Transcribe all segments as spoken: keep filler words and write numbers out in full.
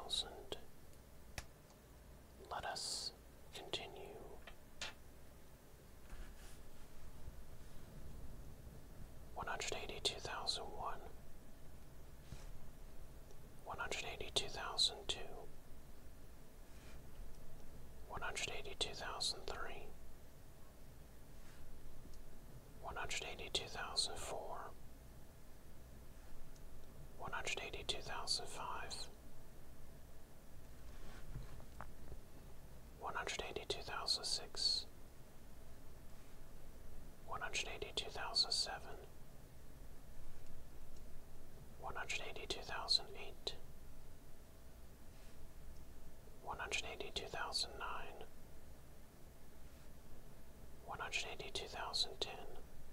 thousand. Let us continue. One hundred eighty-two thousand one, one hundred eighty-two thousand two, one hundred eighty-two thousand three, one hundred eighty-two thousand four, one hundred eighty-two thousand five, one hundred eighty-two thousand six, one hundred eighty-two thousand seven, one hundred eighty-two thousand eight, one hundred eighty-two thousand nine, one hundred eighty-two thousand ten,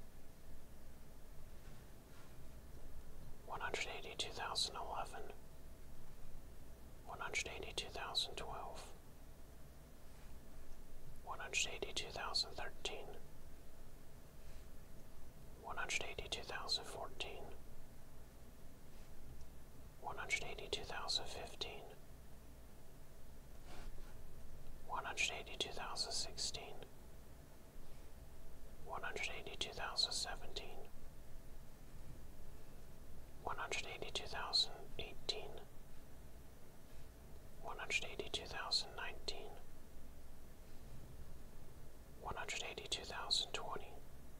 one hundred eighty-two thousand eleven, one hundred eighty-two thousand twelve, one hundred eighty-two thousand thirteen, one hundred eighty-two thousand fourteen, one hundred eighty-two thousand fifteen, one hundred eighty-two thousand sixteen, one hundred eighty-two thousand seventeen, one hundred eighty-two thousand eighteen, one hundred eighty-two thousand nineteen, one hundred eighty-two thousand twenty,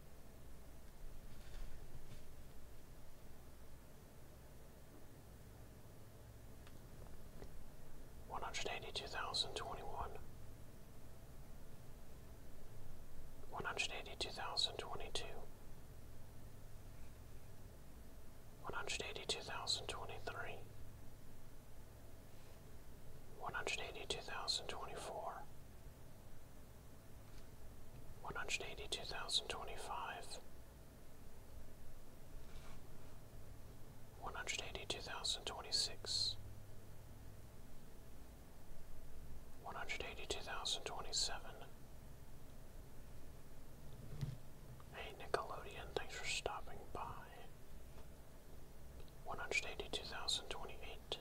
one hundred eighty-two thousand twenty-one, one hundred eighty-two thousand twenty-two, one hundred eighty-two thousand twenty-three, one hundred eighty-two thousand twenty-four, one hundred eighty-two thousand twenty-five, one hundred eighty-two thousand twenty-six, one hundred eighty-two thousand twenty-seven. Hey Nickelodeon, thanks for stopping by. one hundred eighty-two thousand twenty-eight,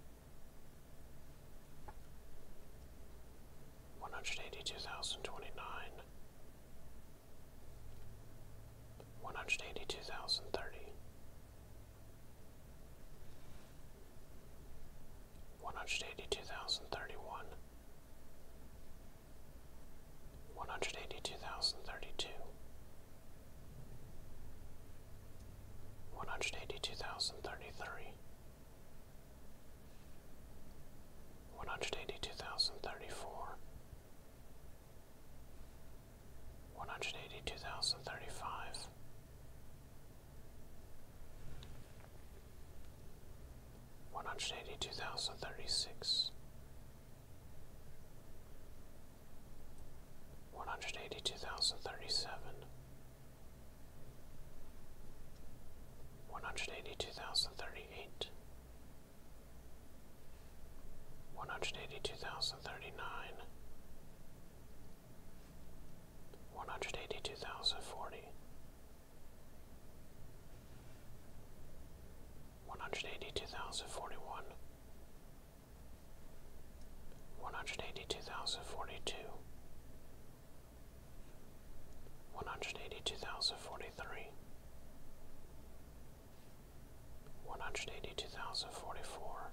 one hundred eighty-two thousand twenty-nine, one hundred eighty-two thousand thirty, one hundred eighty-two thousand thirty-one, one hundred eighty-two thousand thirty-two, one hundred eighty-two thousand thirty-three, one hundred eighty-two thousand thirty-four, one hundred eighty-two thousand thirty-five, one hundred eighty-two thousand thirty-six, one hundred eighty-two thousand thirty-seven, one hundred eighty-two thousand thirty-eight, one hundred eighty-two thousand thirty-nine, one hundred eighty-two thousand forty, one hundred eighty-two thousand forty-one, one hundred eighty-two thousand forty-two, one hundred eighty-two thousand forty-three, one hundred eighty-two thousand forty-four,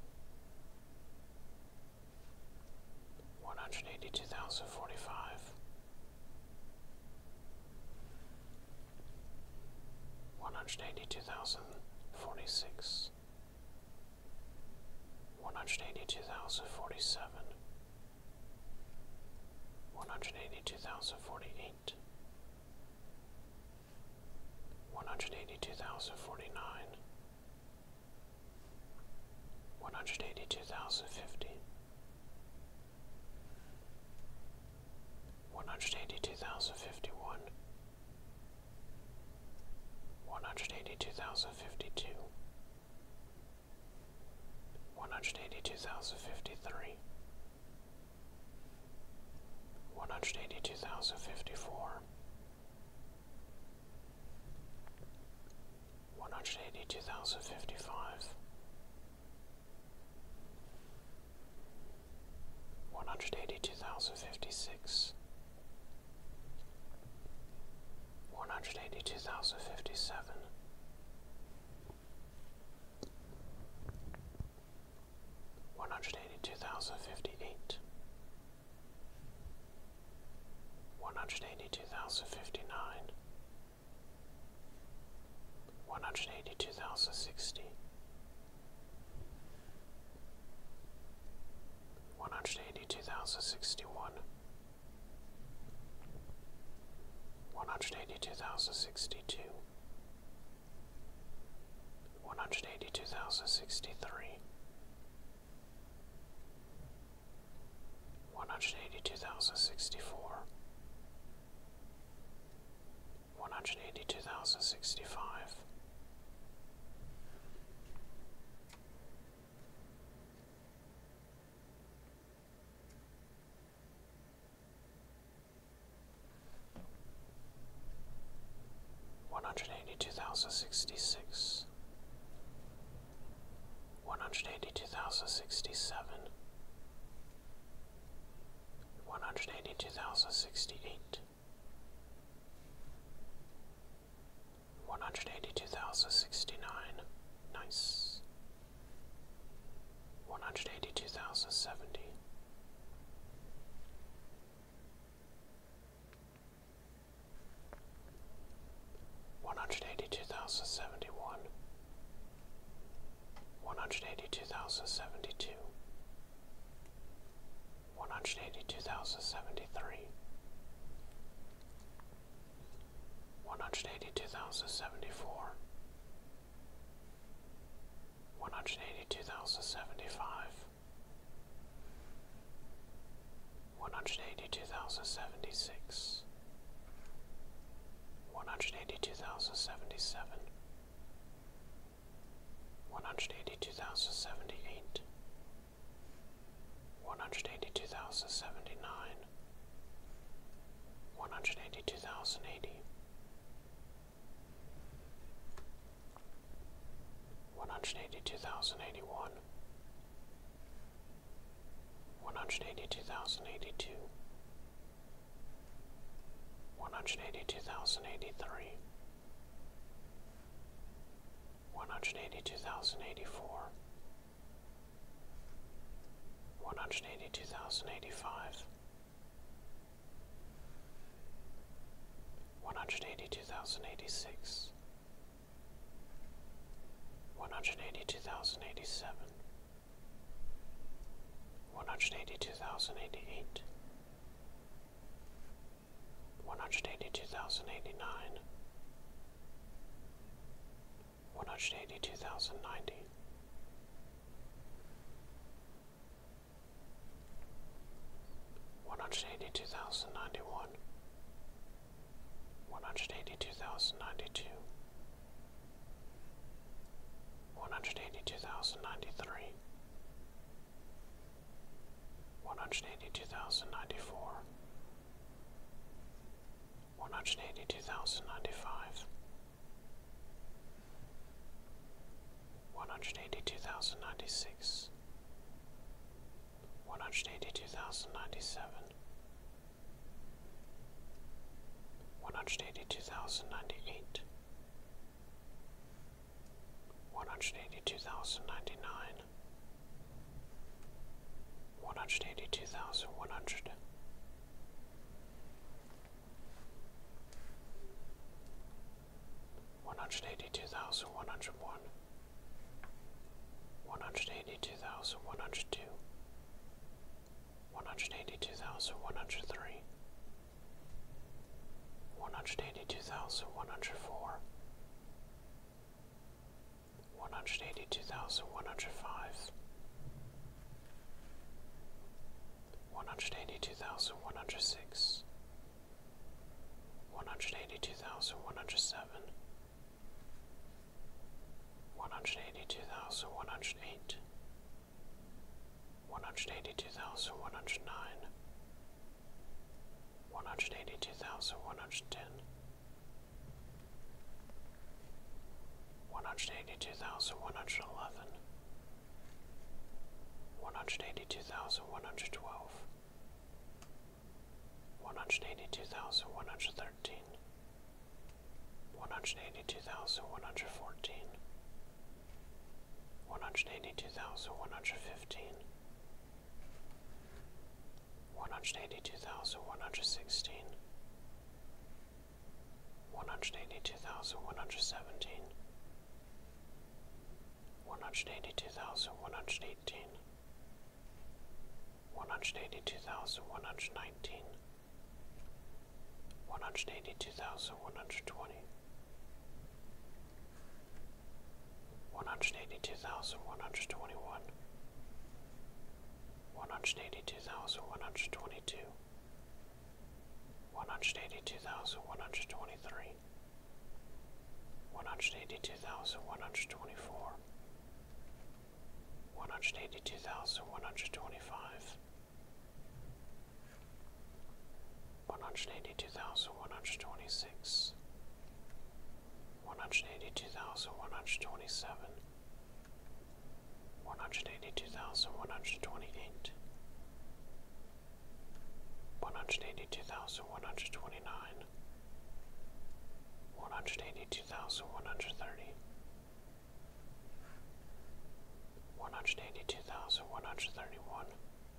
one hundred eighty-two thousand forty-five, one hundred eighty-two thousand forty-six, one hundred eighty-two thousand forty-seven, one hundred eighty-two thousand forty-eight, one hundred eighty-two thousand forty-nine, one hundred eighty-two thousand fifty, one hundred eighty-two thousand fifty-one, one hundred eighty-two thousand fifty-two, one hundred eighty-two thousand fifty-three, one hundred eighty-two thousand fifty-four, one hundred eighty-two thousand fifty-five, thousand fifty-six, one hundred eighty-two thousand fifty-seven, one hundred eighty-two thousand fifty-eight, one hundred eighty-two thousand fifty-nine, one hundred eighty-two thousand sixty, one hundred eighty-two thousand sixty-one, one hundred eighty-two thousand sixty-two, one hundred eighty-two thousand sixty-three, one hundred eighty-two thousand sixty-four, one hundred eighty-two thousand sixty-five, one hundred eighty-two thousand sixty-six, one hundred eighty-two thousand sixty-seven, one hundred eighty-two thousand sixty-eight, one hundred eighty-two thousand sixty-nine, nice, one hundred eighty-two thousand seventy, one hundred eighty-two thousand seventy-one, one hundred eighty-two thousand seventy-two, one hundred eighty-two thousand seventy-three, one hundred eighty-two thousand seventy-four, one hundred eighty-two thousand seventy-five, one hundred eighty-two thousand seventy-six, one hundred eighty-two thousand seventy-seven, one hundred eighty-two thousand seventy-eight, one hundred eighty-two thousand seventy-nine, one hundred eighty-two thousand eighty, one hundred eighty-two thousand eighty-one, one hundred eighty-two thousand eighty-two, one hundred eighty-two thousand eighty-three, one hundred eighty-two thousand eighty-four, one hundred eighty-two thousand eighty-five, one hundred eighty-two thousand eighty-six, one hundred eighty-two thousand eighty-seven, one hundred eighty-two thousand eighty-eight, one hundred eighty-two thousand eighty-nine, one hundred eighty-two thousand ninety, one hundred eighty-two thousand ninety-one, one hundred eighty-two thousand ninety-two, one hundred eighty-two thousand ninety-three, one hundred eighty-two thousand ninety-four, one hundred eighty-two thousand ninety-five, one hundred eighty-two thousand ninety-six, one hundred eighty-two thousand ninety-seven, one hundred eighty-two thousand ninety-eight, one hundred eighty-two thousand ninety-nine, one hundred eighty-two thousand one hundred, one hundred eighty-two thousand one hundred one, one hundred eighty-two thousand one hundred two, one hundred eighty-two thousand one hundred three, one hundred eighty-two thousand one hundred four, one hundred eighty-two thousand one hundred five, one hundred eighty-two thousand one hundred six, one hundred eighty-two thousand one hundred seven, one hundred eighty-two thousand one hundred eight, one hundred eighty-two thousand one hundred nine, one hundred eighty-two thousand one hundred ten, one hundred eighty-two thousand one hundred eleven, one hundred eighty-two thousand one hundred twelve, one hundred eighty-two thousand one hundred thirteen, one hundred eighty-two thousand one hundred fourteen, one hundred eighty-two thousand one hundred fifteen, one hundred eighty-two thousand one hundred sixteen, one hundred eighty-two thousand one hundred seventeen, one hundred eighty-two thousand one hundred eighteen, one hundred eighty-two thousand one hundred nineteen, one hundred eighty-two thousand one hundred twenty, one hundred eighty-two thousand one hundred twenty-one, one hundred eighty-two thousand one hundred twenty-two, one hundred eighty-two thousand one hundred twenty-three, one hundred eighty-two thousand one hundred twenty-four, one hundred eighty-two thousand one hundred twenty-five, one hundred eighty-two thousand one hundred twenty-six, one hundred eighty-two thousand one hundred twenty-seven, one hundred eighty-two thousand one hundred twenty-eight, one hundred eighty-two thousand one hundred twenty-nine, one hundred eighty-two thousand one hundred thirty, one hundred eighty-two thousand one hundred thirty-one,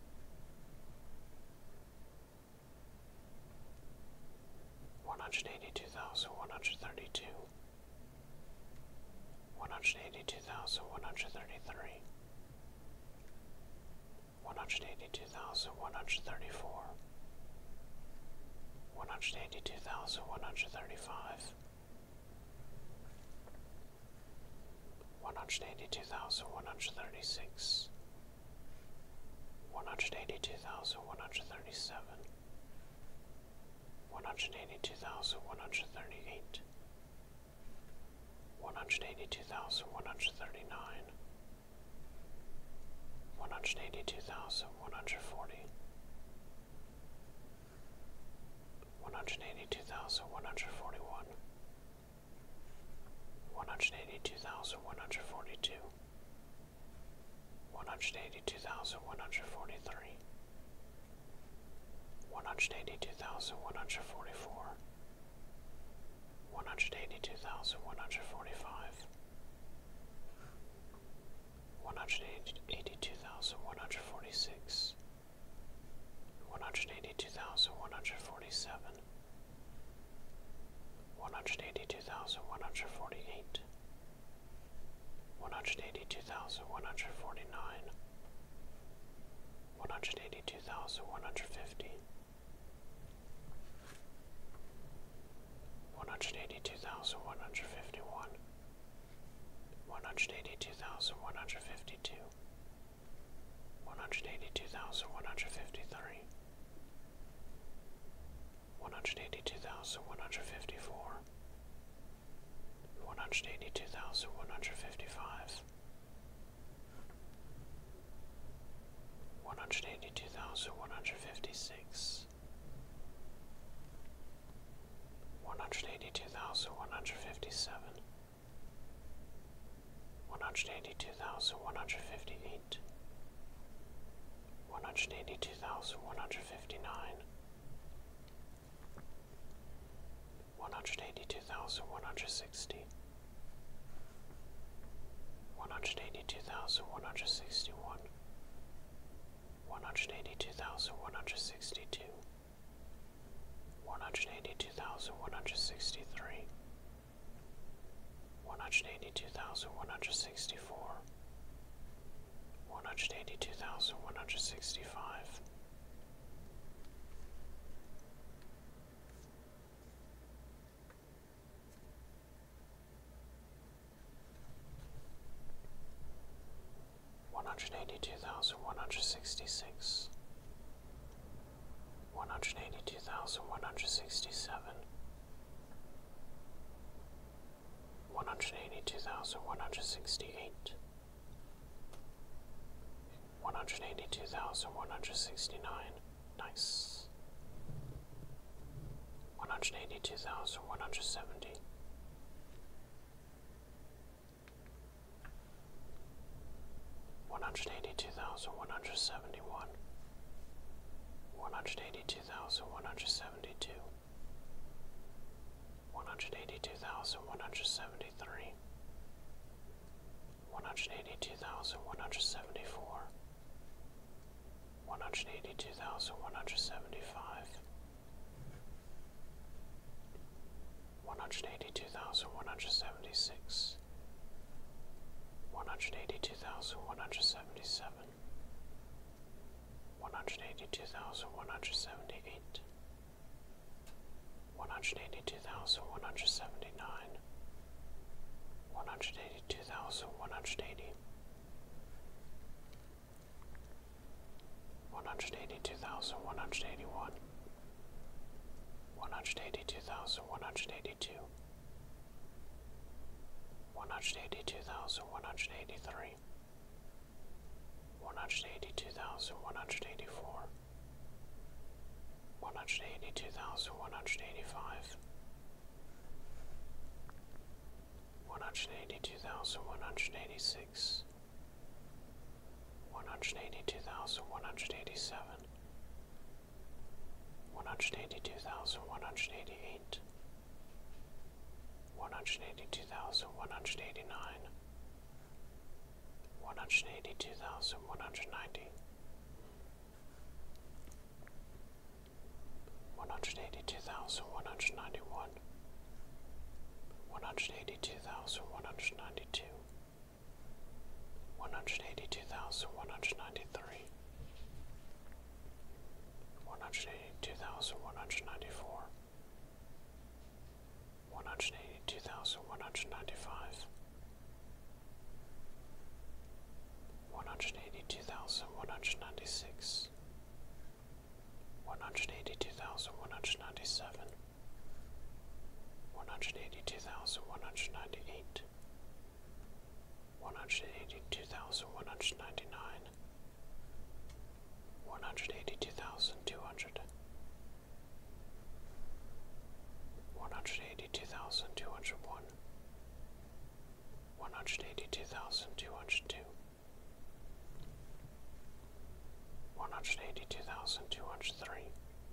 one hundred eighty-two thousand one hundred thirty-two, one hundred eighty-two thousand one hundred thirty-three, one hundred eighty-two thousand one hundred thirty-four, one hundred eighty-two thousand one hundred thirty-five, one hundred eighty-two thousand one hundred thirty-six, one hundred eighty-two thousand one hundred thirty-seven, one hundred eighty-two thousand one hundred thirty-eight, one hundred eighty-two thousand one hundred thirty-nine, one hundred eighty-two thousand one hundred forty, one hundred eighty-two thousand one hundred forty-one, one hundred eighty-two thousand one hundred forty-two, one hundred eighty-two thousand one hundred forty-three, one hundred eighty-two thousand one hundred forty-four, one hundred eighty-two thousand one hundred forty-five, one hundred eighty-two thousand one hundred forty-six, one hundred eighty-two thousand one hundred forty-seven, one hundred eighty-two thousand one hundred forty-eight, one hundred eighty-two thousand one hundred forty-nine, one hundred eighty-two thousand one hundred fifty, one hundred eighty-two thousand one hundred fifty-one, one hundred eighty-two thousand one hundred fifty-two, one hundred eighty-two thousand one hundred fifty-three, one hundred eighty-two thousand one hundred fifty-four, one hundred eighty-two thousand one hundred fifty-five, one hundred eighty-two thousand one hundred fifty-six, one hundred eighty-two thousand one hundred fifty-seven, one hundred eighty-two thousand one hundred fifty-eight, one hundred eighty-two thousand one hundred fifty-nine, one hundred eighty-two thousand one hundred sixty, one hundred eighty-two thousand one hundred sixty-one, one hundred eighty-two thousand one hundred sixty-two, one hundred eighty-two thousand one hundred sixty-three, one hundred eighty-two thousand one hundred sixty-four, one hundred eighty-two thousand one hundred sixty-five, one hundred eighty-two thousand one hundred sixty-six, one hundred eighty-two thousand one hundred sixty-seven, one hundred eighty-two thousand one hundred sixty-eight, one hundred eighty-two thousand one hundred sixty-nine, nice, one hundred eighty-two thousand one hundred seventy, one hundred eighty-two thousand one hundred seventy-one, one hundred eighty-two thousand one hundred seventy-two, one hundred eighty-two thousand one hundred seventy-three, one hundred eighty-two thousand one hundred seventy-four, one hundred eighty-two thousand one hundred seventy-five, one hundred eighty-two thousand one hundred seventy-six, one hundred eighty-two thousand one hundred seventy-seven, one hundred eighty-two thousand one hundred seventy-eight, one hundred eighty-two thousand one hundred seventy-nine, one hundred eighty-two thousand one hundred eighty, one hundred eighty-two thousand one hundred eighty-one, one hundred eighty-two thousand one hundred eighty-two, one hundred eighty-two thousand one hundred eighty-three, one hundred eighty-two thousand one hundred eighty-four, one hundred eighty-two thousand one hundred eighty-five, one hundred eighty-two thousand one hundred eighty-six, one hundred eighty-two thousand one hundred eighty-seven, one hundred eighty-two thousand one hundred eighty-eight, one hundred eighty-two thousand one hundred eighty-nine, one hundred eighty-two thousand one hundred ninety, one hundred eighty-two thousand one hundred ninety-one, one hundred eighty-two thousand one hundred ninety-two, one hundred eighty-two thousand one hundred ninety-three, one hundred eighty-two thousand one hundred ninety-four, one hundred eighty-two thousand one hundred ninety-five, one hundred eighty-two thousand one hundred ninety-six, one hundred eighty-two thousand one hundred ninety-seven, one hundred eighty-two thousand one hundred ninety-eight, one hundred eighty-two thousand one hundred ninety-nine, one hundred eighty-two thousand two hundred, one hundred eighty-two thousand two hundred one, one hundred eighty-two thousand two hundred two, one hundred eighty-two thousand two hundred three,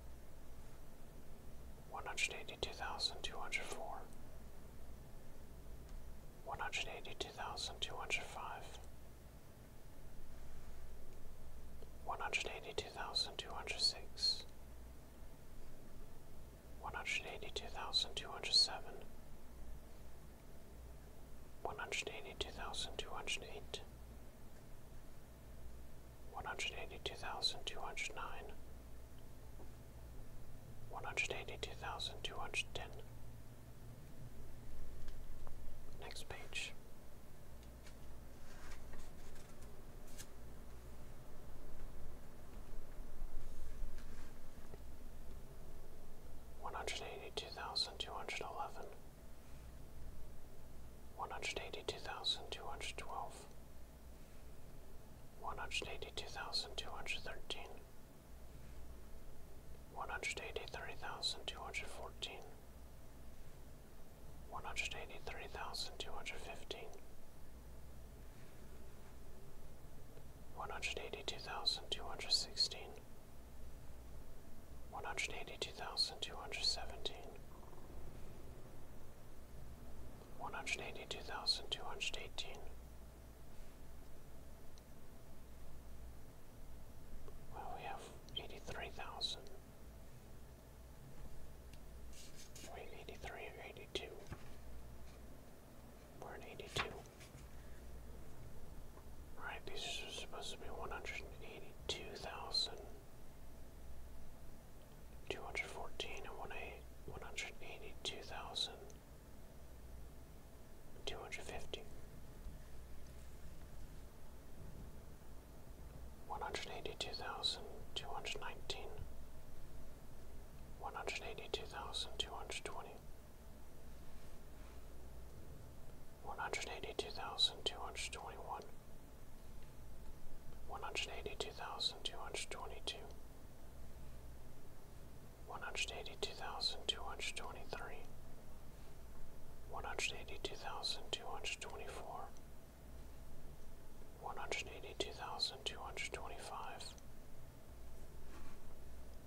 one hundred eighty-two thousand two hundred four, one hundred eighty-two thousand two hundred five, one hundred eighty-two thousand two hundred six, one hundred eighty-two thousand two hundred seven, one hundred eighty-two thousand two hundred eight, one hundred eighty-two thousand two hundred nine, one hundred eighty-two thousand two hundred ten. Next page. One hundred eighty-two thousand two hundred eleven, one hundred eighty-two thousand two hundred twelve, one hundred eighty-two thousand two hundred thirteen, one hundred eighty-three thousand two hundred fourteen, one hundred eighty-three thousand two hundred fifteen, one hundred eighty-two thousand two hundred sixteen, one hundred eighty-two thousand two hundred seventeen, one hundred eighty-two thousand two hundred eighteen. Well, we have eighty-three thousand. Wait, eighty-three or eighty-two? We're at eighty-two. Alright, these are supposed to be one hundred eighty-two thousand two hundred fourteen and one hundred eighty-two thousand two hundred fifty. One hundred eighty-two thousand two hundred nineteen, one hundred eighty-two thousand two hundred twenty, one hundred eighty-two thousand two hundred twenty-one, one hundred eighty-two thousand two hundred twenty-two, one hundred eighty-two thousand two hundred twenty-three, one hundred eighty-two thousand two hundred twenty-four, one hundred eighty-two thousand two hundred twenty-five,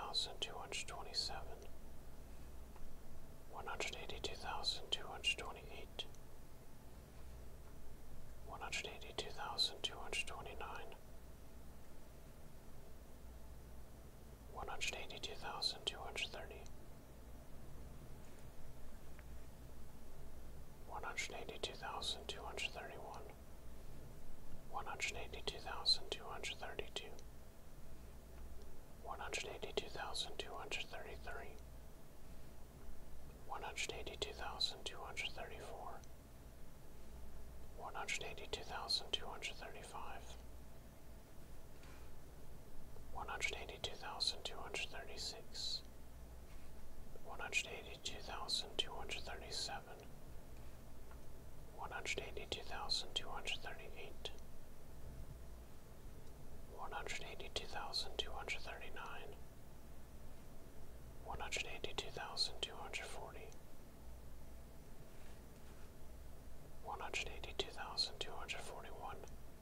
thousand two hundred twenty-seven, one hundred eighty-two thousand two hundred twenty-eight, one hundred eighty-two thousand two hundred twenty-nine, one hundred eighty-two thousand two hundred thirty, one hundred eighty-two thousand two hundred thirty-one, one hundred eighty-two thousand two hundred thirty-two, one hundred eighty-two thousand two hundred thirty-three, one hundred eighty-two thousand two hundred thirty-four, one hundred eighty-two thousand two hundred thirty-five, one hundred eighty-two thousand two hundred thirty-six, one hundred eighty-two thousand two hundred thirty-seven, one hundred eighty-two thousand two hundred thirty-eight, one hundred eighty-two thousand two hundred thirty-nine, one hundred eighty-two thousand two hundred forty, one hundred eighty-two thousand two hundred forty-one,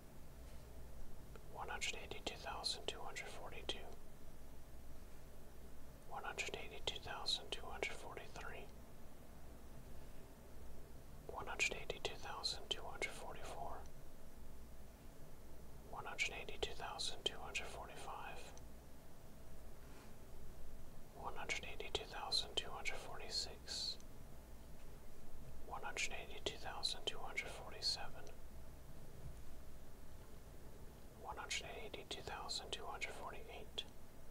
one hundred eighty-two thousand two hundred forty-two, one hundred eighty-two thousand two hundred forty-three, one hundred eighty-two thousand two hundred forty-four, one hundred eighty-two thousand two hundred forty-five, one hundred eighty-two thousand two hundred forty-six, one hundred eighty-two thousand two hundred forty-seven, one hundred eighty-two thousand two hundred forty-eight,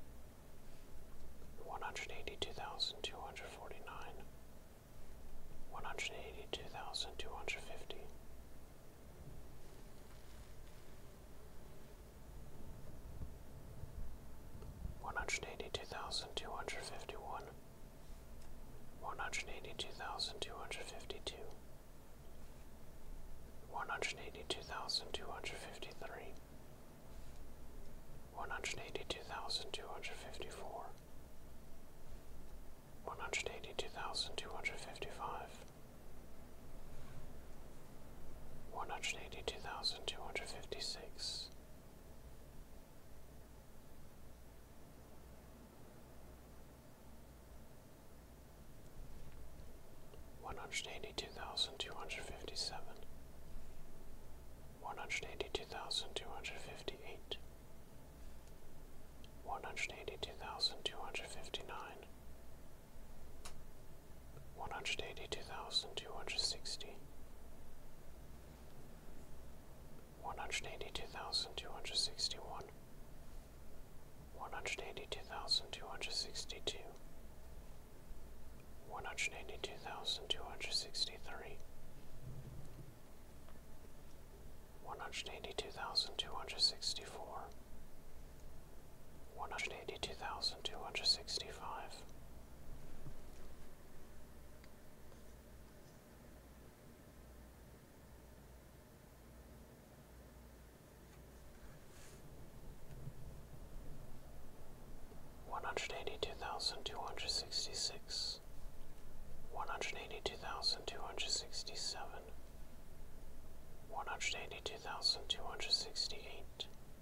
one hundred eighty-two thousand two hundred forty-nine, one hundred eighty-two thousand two hundred fifty, one hundred eighty-two thousand two hundred fifty-one, one hundred eighty-two thousand two hundred fifty-two, one hundred eighty-two thousand two hundred fifty-three, one hundred eighty-two thousand two hundred fifty-four, one hundred eighty-two thousand two hundred fifty-five, one hundred eighty-two thousand two hundred fifty-six, one hundred eighty-two thousand two hundred fifty-seven, one hundred eighty-two thousand two hundred fifty-eight, one hundred eighty-two thousand two hundred fifty-nine, one hundred eighty-two thousand two hundred sixty, one hundred eighty-two thousand two hundred sixty-one, one hundred eighty-two thousand two hundred sixty-two, one hundred eighty-two thousand two hundred sixty-three, one hundred eighty-two thousand two hundred sixty-four, one hundred eighty-two thousand two hundred sixty-five, one hundred eighty-two thousand two hundred sixty-six, one hundred eighty-two thousand two hundred sixty-seven, one hundred eighty-two thousand two hundred sixty-eight,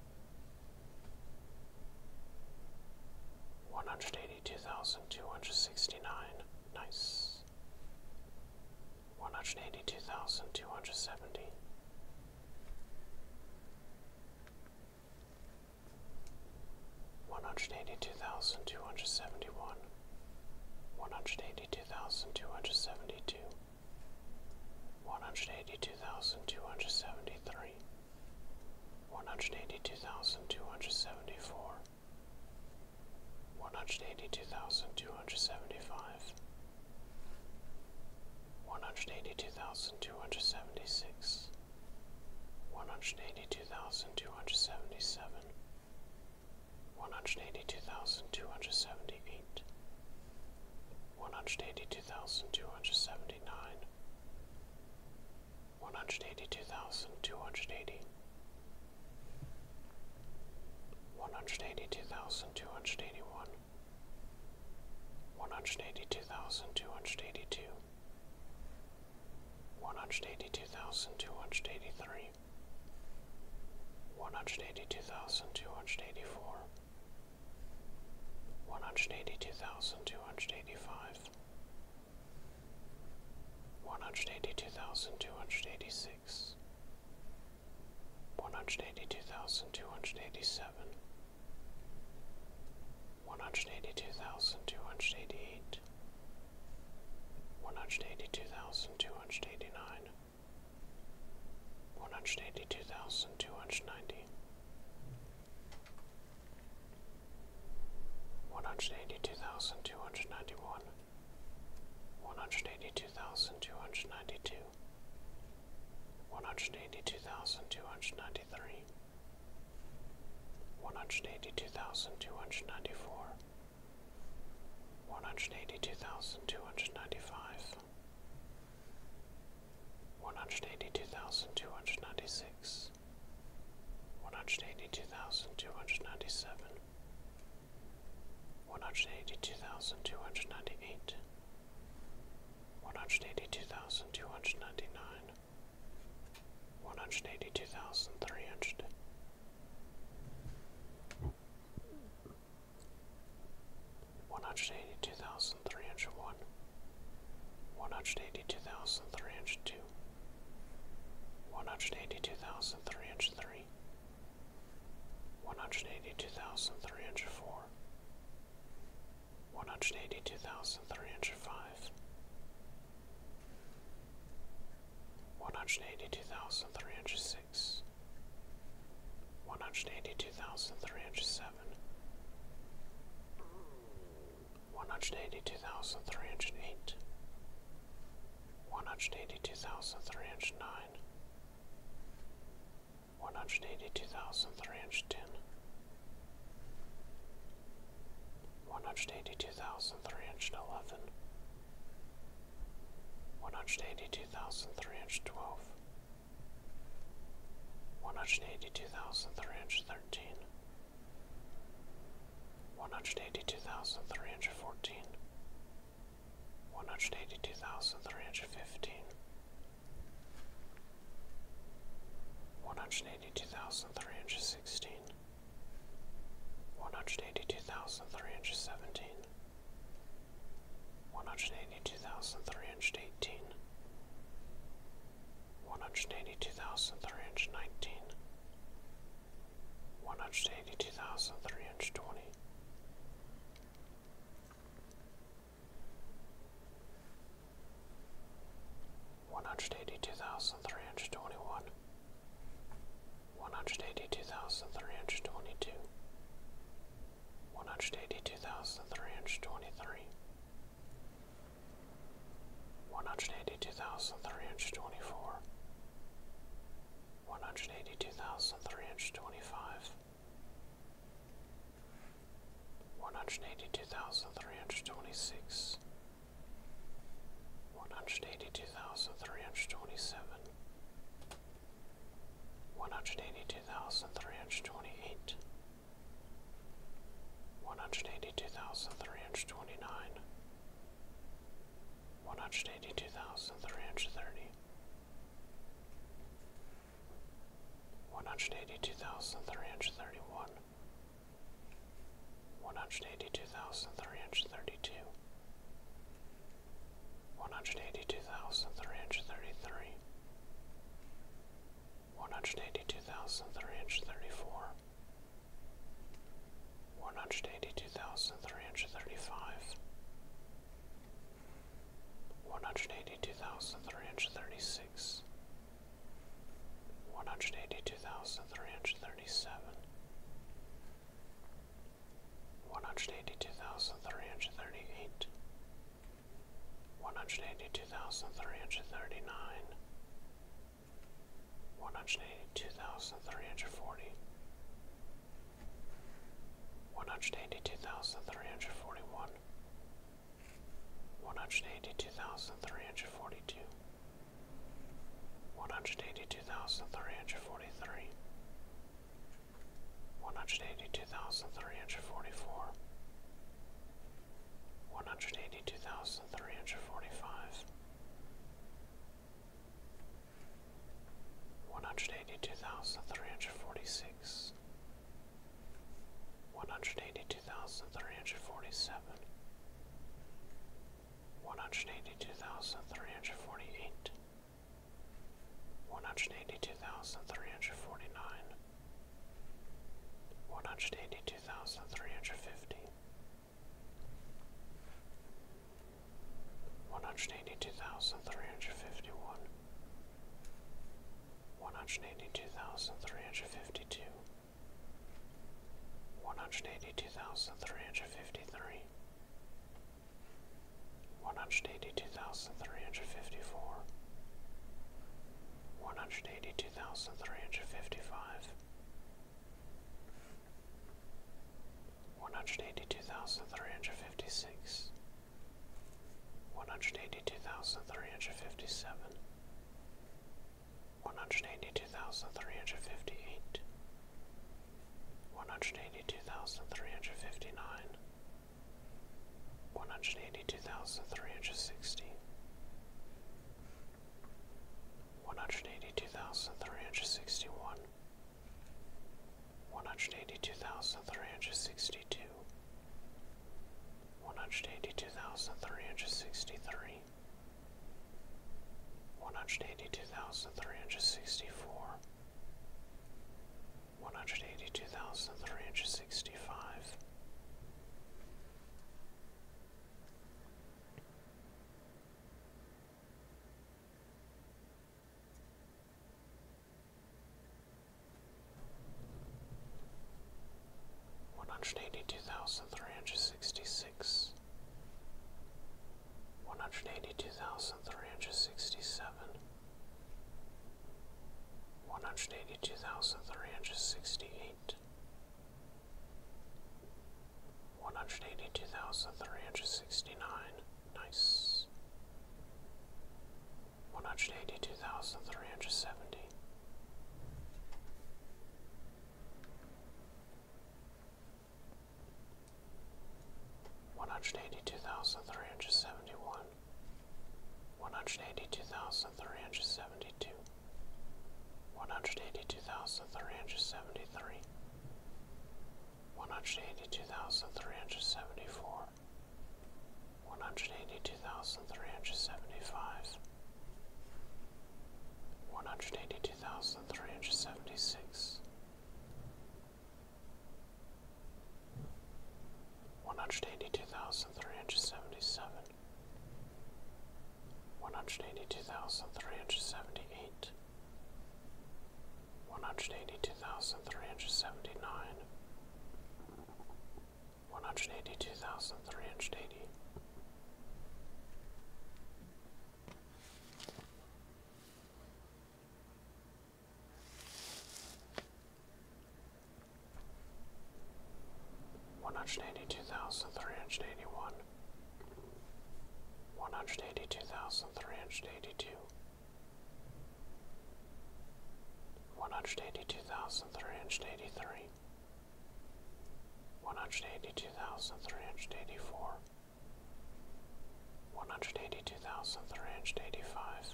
one hundred eighty-two thousand two hundred sixty-nine, nice, one hundred eighty-two thousand two hundred seventy, one hundred eighty-two thousand two hundred seventy-one, one hundred eighty-two thousand two hundred seventy-two, one hundred eighty-two thousand two hundred seventy-three, one hundred eighty-two thousand two hundred seventy-four, one hundred eighty-two thousand two hundred seventy-five, one hundred eighty-two thousand two hundred seventy-six, one hundred eighty-two thousand two hundred seventy-seven, one hundred eighty-two thousand two hundred seventy-eight, one hundred eighty-two thousand two hundred seventy-nine, one hundred eighty-two thousand two hundred eighty, one hundred eighty-two thousand two hundred eighty-one, one hundred eighty-two thousand two hundred eighty-two, one hundred eighty-two thousand two hundred eighty-three, one hundred eighty-two thousand two hundred eighty-four, one hundred eighty-two thousand two hundred eighty-five, one hundred eighty-two thousand two hundred eighty-six, one hundred eighty-two thousand two hundred eighty-seven, one hundred eighty-two thousand two hundred eighty-eight, one hundred eighty-two thousand two hundred eighty-nine, one hundred eighty-two thousand two hundred ninety, one hundred eighty-two thousand two hundred ninety-one, one hundred eighty-two thousand two hundred ninety-two, one hundred eighty-two thousand two hundred ninety-three, one hundred eighty-two thousand two hundred ninety-four, one hundred eighty-two thousand two hundred ninety-five, one hundred eighty-two thousand two hundred ninety-six, one hundred eighty-two thousand two hundred ninety-seven, one hundred eighty-two thousand two hundred ninety-eight, one hundred eighty-two thousand two hundred ninety-nine, one hundred eighty-two thousand three hundred, one hundred eighty-two thousand three hundred one, one hundred eighty-two thousand three hundred two, one hundred eighty-two thousand three hundred three, one hundred eighty-two thousand three hundred four, one hundred eighty-two thousand three hundred five, one hundred eighty-two thousand three hundred six, one hundred eighty-two thousand three hundred seven, one hundred eighty-two thousand three hundred eight, one hundred eighty-two thousand three hundred nine, one hundred eighty-two thousand three hundred ten, one hundred eighty-two thousand three hundred eleven, one hundred eighty-two thousand three hundred twelve, one hundred eighty-two thousand three hundred thirteen, one hundred eighty-two thousand three hundred fourteen, one hundred eighty-two thousand three hundred fifteen, one hundred eighty-two thousand three hundred sixteen, one hundred eighty-two thousand three hundred seventeen, one hundred eighty-two thousand three hundred eighteen, one hundred eighty-two thousand three hundred nineteen, one hundred eighty-two thousand three hundred twenty, one hundred eighty-two thousand three hundred twenty-one, one hundred eighty-two thousand three hundred twenty-two, one hundred eighty-two thousand three hundred twenty-three, one hundred eighty-two thousand three hundred twenty-four, one hundred eighty-two thousand three hundred twenty-five, one hundred eighty-two thousand three hundred twenty-six, one hundred eighty-two thousand three hundred twenty-seven, one hundred eighty-two thousand three hundred twenty-eight, one hundred eighty-two thousand three hundred twenty-nine, one hundred eighty-two thousand three hundred thirty, one hundred eighty-two thousand three hundred thirty-one, one hundred eighty-two thousand three hundred thirty-two, one hundred eighty-two thousand three hundred thirty-three, one hundred eighty-two thousand three hundred thirty-four, one hundred eighty-two thousand three hundred thirty-five, one hundred eighty-two thousand three hundred thirty-six, one hundred eighty-two thousand three hundred thirty-seven, one hundred eighty-two thousand three hundred thirty-eight, one hundred eighty-two thousand three hundred thirty-nine, one hundred eighty-two thousand three hundred forty, one hundred eighty-two thousand three hundred forty-one, one hundred eighty-two thousand three hundred forty-two, one hundred eighty-two thousand three hundred forty-three, one hundred eighty-two thousand three hundred forty-four, one hundred eighty-two thousand three hundred forty-five, one hundred eighty-two thousand three hundred forty-six, one hundred eighty-two thousand three hundred forty-seven, one hundred eighty-two thousand three hundred forty-eight, one hundred eighty-two thousand three hundred forty-nine, one hundred eighty-two thousand three hundred fifty, one hundred eighty-two thousand three hundred fifty-one, one hundred eighty-two thousand three hundred fifty-two, one hundred eighty-two thousand three hundred fifty-three, one hundred eighty-two thousand three hundred fifty-four, one hundred eighty-two thousand three hundred fifty-five, one hundred eighty-two thousand three hundred fifty-six, one hundred eighty-two thousand three hundred fifty-seven, one hundred eighty-two thousand three hundred fifty-eight, one hundred eighty-two thousand three hundred fifty-nine, one hundred eighty-two thousand three hundred sixty, one hundred eighty-two thousand three hundred sixty-one, one hundred eighty-two thousand three hundred sixty-two, one hundred eighty-two thousand three hundred sixty-three, one hundred eighty-two thousand three hundred sixty-four, one hundred eighty-two thousand three hundred sixty-five, one hundred eighty-two thousand three hundred sixty-six, one hundred eighty-two thousand three hundred sixty-seven, one hundred eighty-two thousand three hundred sixty-eight, one hundred eighty-two thousand three hundred sixty-nine, nice, one hundred eighty-two thousand three hundred seventy, one hundred eighty-two thousand three hundred seventy-one, one hundred eighty-two thousand three hundred seventy-two, one hundred eighty-two thousand three hundred seventy-three, one hundred eighty-two thousand three hundred seventy-four, one hundred eighty-two thousand three hundred seventy-five, one hundred eighty-two thousand three hundred seventy-six, one hundred eighty-two thousand three hundred seventy-seven, one hundred eighty-two thousand three hundred seventy-eight, one hundred eighty-two thousand three hundred seventy-nine, one hundred eighty-two thousand three hundred eighty, one hundred eighty-two thousand three hundred eighty-one, one hundred eighty-two thousand three hundred eighty-two, one hundred eighty-two thousand three hundred eighty-three, one hundred eighty-two thousand three hundred eighty-four, one hundred eighty-two thousand three hundred eighty-five,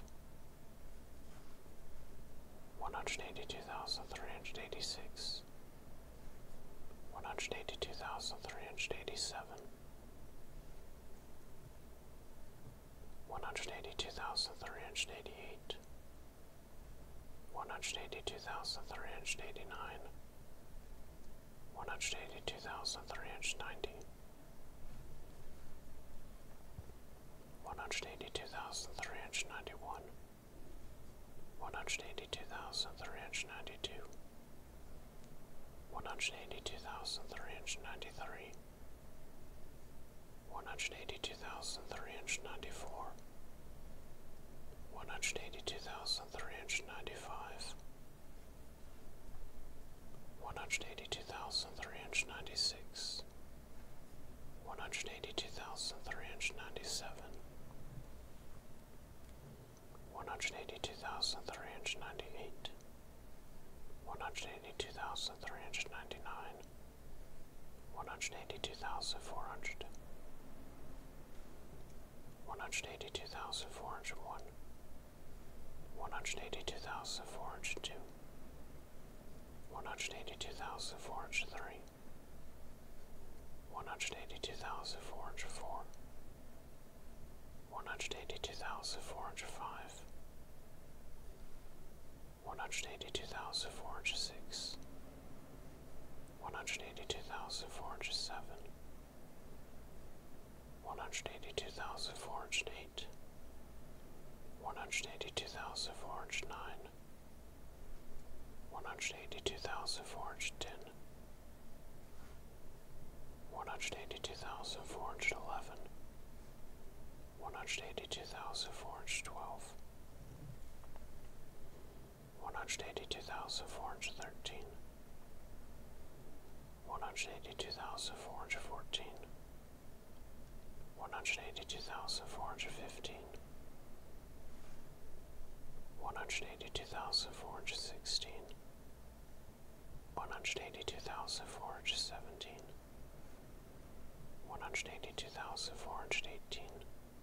one hundred eighty-two thousand three hundred eighty-six, one hundred eighty-two thousand three hundred eighty-seven, one hundred eighty-two thousand three hundred eighty-eight, one hundred eighty-two thousand three hundred eighty-nine, one hundred eighty-two thousand three hundred ninety, one hundred eighty-two thousand three hundred ninety-one, one hundred eighty-two thousand three hundred ninety-two, one hundred eighty-two thousand three hundred ninety-three, one hundred eighty-two thousand three hundred ninety-four, one hundred eighty-two thousand three hundred ninety-five, one hundred eighty-two thousand three hundred ninety-six, one hundred eighty-two thousand three hundred ninety-seven, one hundred eighty-two thousand three hundred ninety-eight, one hundred eighty-two thousand three hundred ninety-nine, one hundred eighty-two thousand four hundred, one hundred eighty-two thousand four hundred one, one hundred eighty-two thousand four hundred two, one hundred eighty-two thousand four hundred three, one hundred eighty-two thousand four hundred four, one hundred eighty-two thousand four hundred five, one hundred eighty-two thousand four hundred six, one hundred eighty-two thousand four hundred seven, one hundred eighty-two thousand four hundred eight, one hundred eighty-two thousand four hundred nine, one hundred eighty-two thousand four hundred ten, one hundred eighty-two thousand four hundred eleven, one hundred eighty-two thousand four hundred twelve, one hundred eighty-two thousand four hundred thirteen, one hundred eighty-two thousand four hundred fourteen, one hundred eighty-two thousand four hundred fifteen, one hundred eighty-two thousand four hundred sixteen, one hundred eighty-two thousand four hundred seventeen, one hundred eighty-two thousand four hundred eighteen,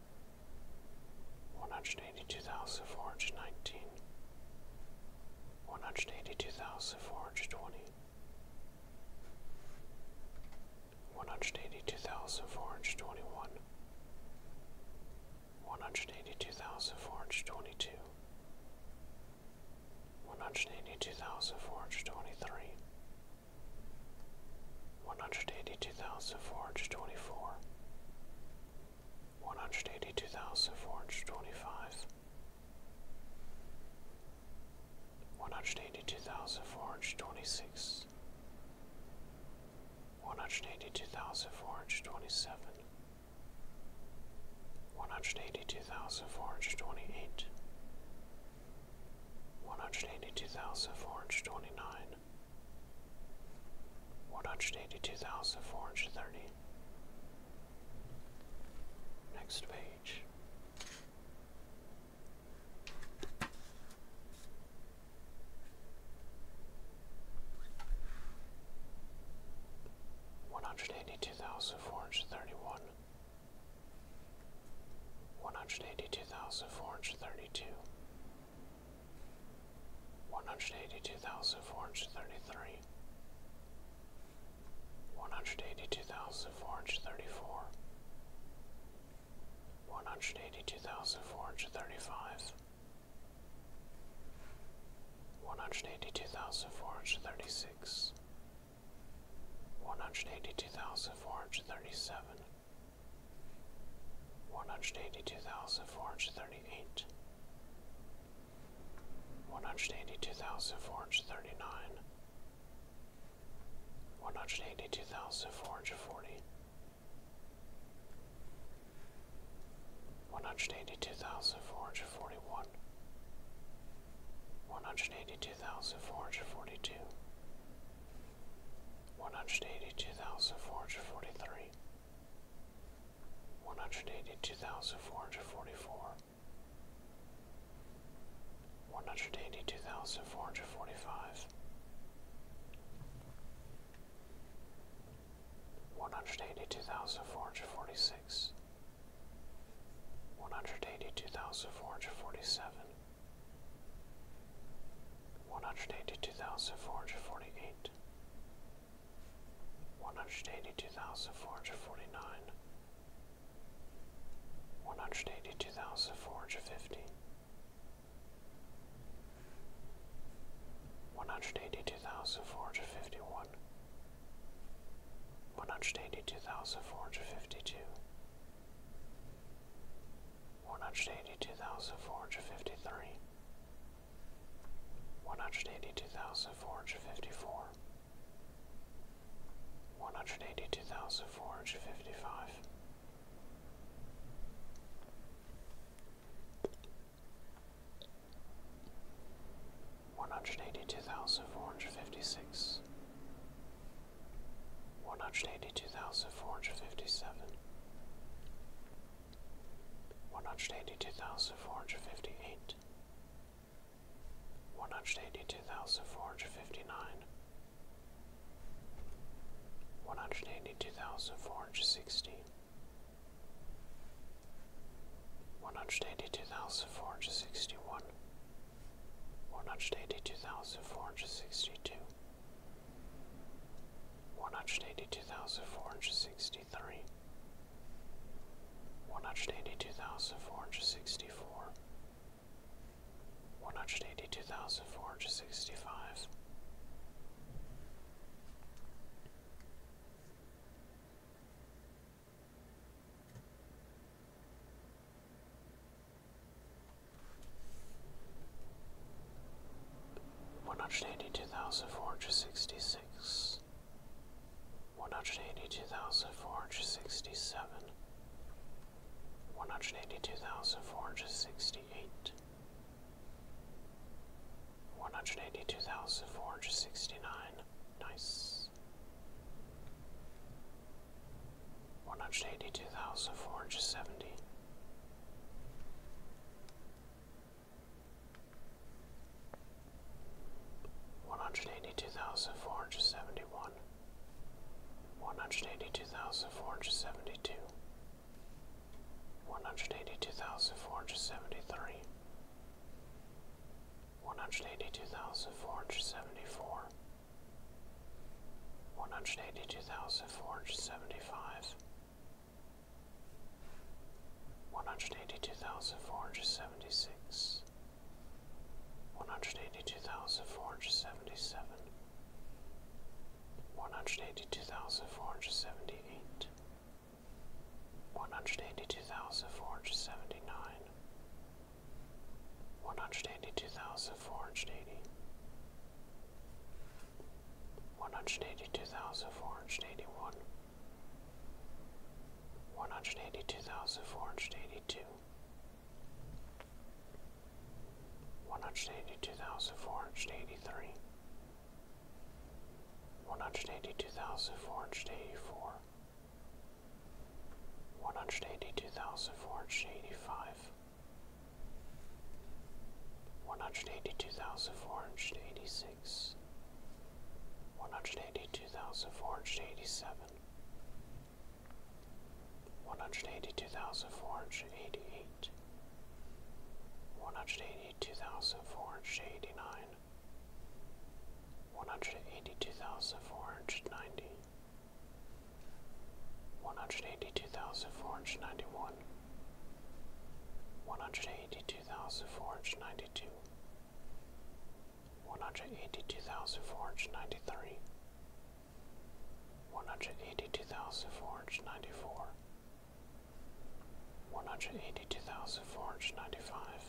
one hundred eighty-two thousand four hundred nineteen, one hundred eighty-two thousand four hundred twenty, one hundred eighty-two thousand four hundred twenty-one, one hundred eighty-two thousand four hundred twenty-two, one hundred eighty-two thousand four hundred twenty-three, one hundred eighty-two thousand four hundred twenty-four, one hundred eighty-two thousand four hundred twenty-five, one hundred eighty-two thousand four hundred twenty-six, one hundred eighty-two thousand four hundred twenty-seven, one hundred eighty-two thousand four hundred twenty-eight, one hundred eighty-two thousand four hundred twenty-nine, one hundred eighty-two thousand four hundred thirty. Next page. One hundred eighty-two thousand four hundred thirty-one, one hundred eighty-two thousand four hundred thirty-two, one hundred eighty-two thousand four hundred thirty-three, one hundred eighty-two thousand four hundred thirty-four, one hundred eighty-two thousand four hundred thirty-five, one hundred eighty-two thousand four hundred thirty-six, one hundred eighty-two thousand four hundred thirty-seven, one hundred eighty-two thousand four hundred thirty-eight, one hundred eighty-two thousand four hundred thirty-nine, one hundred eighty-two thousand four hundred forty, one hundred eighty-two thousand four hundred forty-one, one hundred eighty-two thousand four hundred forty-two, one hundred eighty-two thousand four hundred forty-three, one hundred eighty-two thousand four hundred forty-four, one hundred eighty-two thousand four hundred forty-five, one hundred eighty-two thousand four hundred forty-six, one hundred eighty-two thousand four hundred forty-seven, one hundred eighty-two thousand four hundred forty-eight, one hundred eighty-two thousand four hundred forty-nine, one hundred eighty-two thousand four hundred fifty, one hundred eighty-two thousand four hundred fifty-one, one hundred eighty-two thousand four hundred fifty-two, one hundred eighty-two thousand four hundred fifty-three, one hundred eighty-two thousand four hundred fifty-four, one hundred eighty-two thousand four hundred fifty-five, one hundred eighty-two thousand four hundred fifty-six, one hundred eighty-two thousand four hundred fifty-seven, one hundred eighty-two thousand four hundred fifty-eight, one hundred eighty-two thousand four hundred fifty-nine, one hundred eighty-two thousand four hundred sixty, one hundred eighty-two thousand four hundred sixty-one, one hundred eighty-two thousand four hundred sixty-two, one hundred eighty-two thousand four hundred sixty-three, one hundred eighty-two thousand four hundred sixty-four, one hundred eighty-two thousand four hundred sixty-five, one hundred eighty-two thousand four hundred sixty-six, one hundred eighty-two thousand four hundred sixty-seven, one hundred eighty-two thousand four hundred sixty-eight, one hundred eighty-two thousand four hundred sixty-nine, nice, one hundred eighty-two thousand four hundred seventy, one hundred eighty-two thousand four hundred seventy-one, one hundred eighty-two thousand four hundred seventy-two, one hundred eighty-two thousand four hundred seventy-three, one hundred eighty-two thousand four hundred seventy-four, one hundred eighty-two thousand four hundred seventy-five, one hundred eighty-two thousand four hundred seventy-six, one hundred eighty-two thousand four hundred seventy-seven, one hundred eighty-two thousand four hundred seventy-eight, one hundred eighty-two thousand four hundred seventy-nine, one hundred eighty-two thousand four hundred eighty, one hundred eighty-two thousand four hundred eighty-one, one hundred eighty-two thousand four hundred eighty-two, one hundred eighty-two thousand four hundred eighty-three, one hundred eighty-two thousand four hundred eighty-four, one hundred eighty-two thousand four hundred eighty-five, one hundred eighty-two thousand four hundred eighty-six, one hundred eighty-two thousand four hundred eighty-seven, one hundred eighty-two thousand four hundred eighty-eight, one hundred eighty-two thousand four hundred eighty-nine, one hundred eighty-two thousand four hundred ninety, one hundred eighty-two thousand four hundred ninety-one, one hundred eighty-two thousand four hundred ninety-two, one hundred eighty-two thousand four hundred ninety-three, one hundred eighty-two thousand four hundred ninety-four, one hundred eighty-two thousand four hundred ninety-five,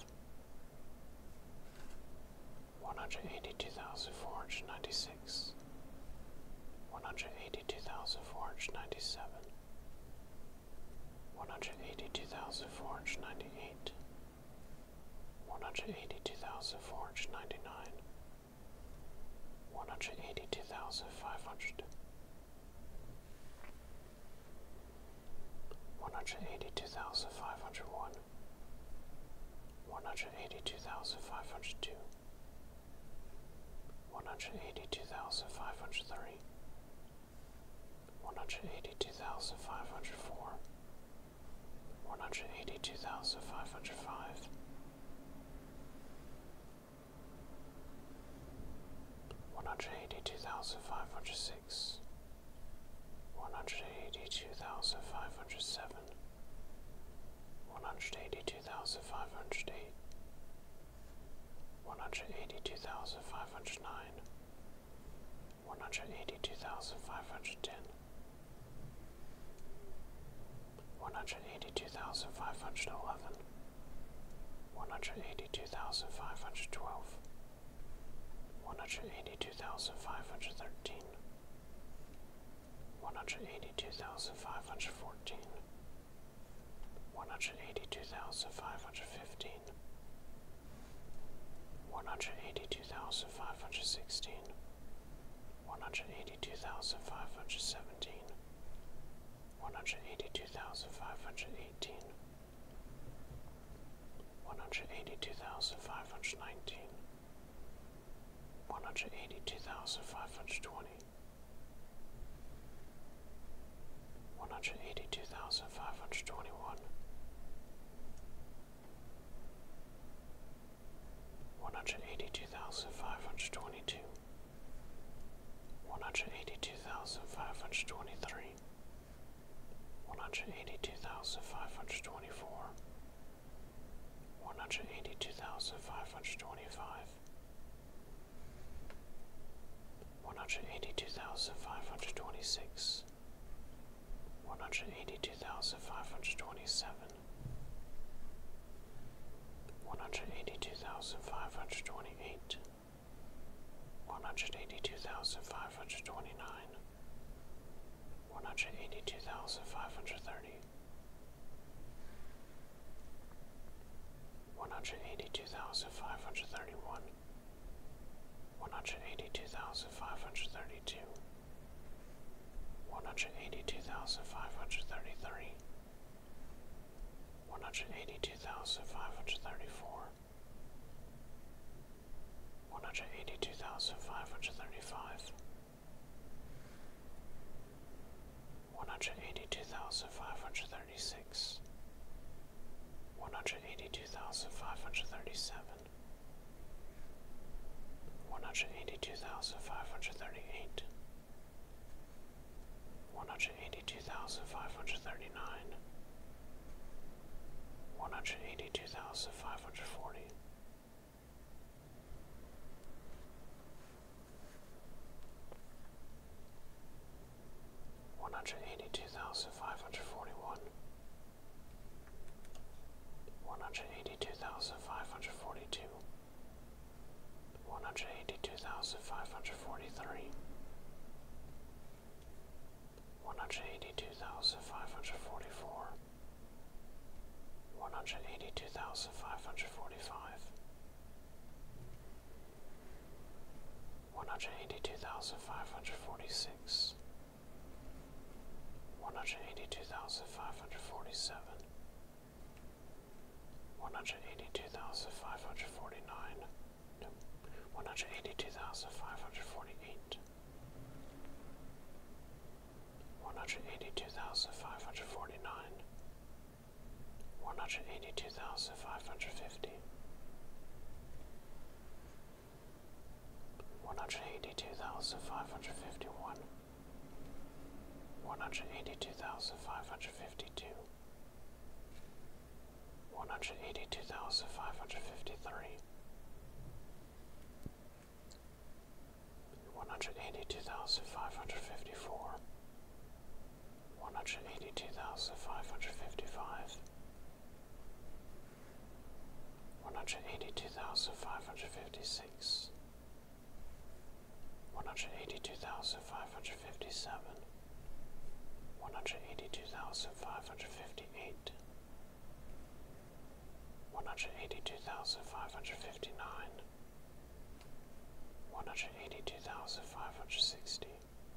one hundred eighty-two thousand four hundred ninety-six, one hundred eighty-two thousand four hundred ninety-seven, one hundred eighty-two thousand four hundred ninety-eight, one hundred eighty-two thousand four hundred ninety-nine, one hundred eighty-two thousand five hundred, one hundred eighty-two thousand five hundred one, one hundred eighty-two thousand five hundred two, one hundred eighty-two thousand five hundred three, one hundred eighty-two thousand five hundred four, one hundred eighty-two thousand five hundred five, one hundred eighty-two thousand five hundred six, one hundred eighty-two thousand five hundred seven, one hundred eighty-two thousand five hundred eight, one hundred eighty-two thousand five hundred nine, one hundred eighty-two thousand five hundred ten, one hundred eighty-two thousand five hundred eleven, one hundred eighty-two thousand five hundred twelve, one hundred eighty-two thousand five hundred thirteen, one hundred eighty-two thousand five hundred fourteen, one hundred eighty-two thousand five hundred fifteen, one hundred eighty-two thousand five hundred sixteen, one hundred eighty-two thousand five hundred seventeen, one hundred eighty-two thousand five hundred eighteen, one hundred eighty-two thousand five hundred nineteen, one hundred eighty-two thousand five hundred twenty, one hundred eighty-two thousand five hundred twenty-one, one hundred eighty-two thousand five hundred twenty-two, one hundred eighty-two thousand five hundred twenty-three, one hundred eighty-two thousand five hundred twenty-four, one hundred eighty-two thousand five hundred twenty-five, one hundred eighty-two thousand five hundred twenty-six, one hundred eighty-two thousand five hundred twenty-seven, one hundred eighty-two thousand five hundred twenty-eight, one hundred eighty-two thousand five hundred twenty-nine, one hundred eighty-two thousand five hundred thirty, one hundred eighty-two thousand five hundred thirty-one, one hundred eighty-two thousand five hundred thirty-two, one hundred eighty-two thousand five hundred thirty-three, one hundred eighty-two thousand five hundred thirty-four, one hundred eighty-two thousand five hundred thirty-five, one hundred eighty-two thousand five hundred thirty-six, one hundred eighty-two thousand five hundred thirty-seven, one hundred eighty-two thousand five hundred thirty-eight, one hundred eighty-two thousand five hundred thirty-nine, one hundred eighty-two thousand five hundred forty, one hundred eighty-two thousand five hundred forty-one, one hundred eighty-two thousand five hundred forty-two, one hundred eighty-two thousand five hundred forty-three, one hundred eighty-two thousand five hundred forty-four, one hundred eighty-two thousand five hundred forty-five, one hundred eighty-two thousand five hundred forty-six, one hundred eighty-two thousand five hundred forty-seven, one hundred eighty-two thousand five hundred forty-nine, no, one hundred eighty-two thousand five hundred forty-eight, one hundred eighty-two thousand five hundred forty-nine, one hundred eighty-two thousand five hundred fifty, one hundred eighty-two thousand five hundred fifty-one, one hundred eighty-two thousand five hundred fifty-two, one hundred eighty-two thousand five hundred fifty-three, one hundred eighty-two thousand five hundred fifty-four, one hundred eighty-two thousand five hundred fifty-five, one hundred eighty-two thousand five hundred fifty-six, one hundred eighty-two thousand five hundred fifty-seven, one hundred eighty-two thousand five hundred fifty-eight, one hundred eighty-two thousand five hundred fifty-nine, one hundred eighty-two thousand five hundred sixty,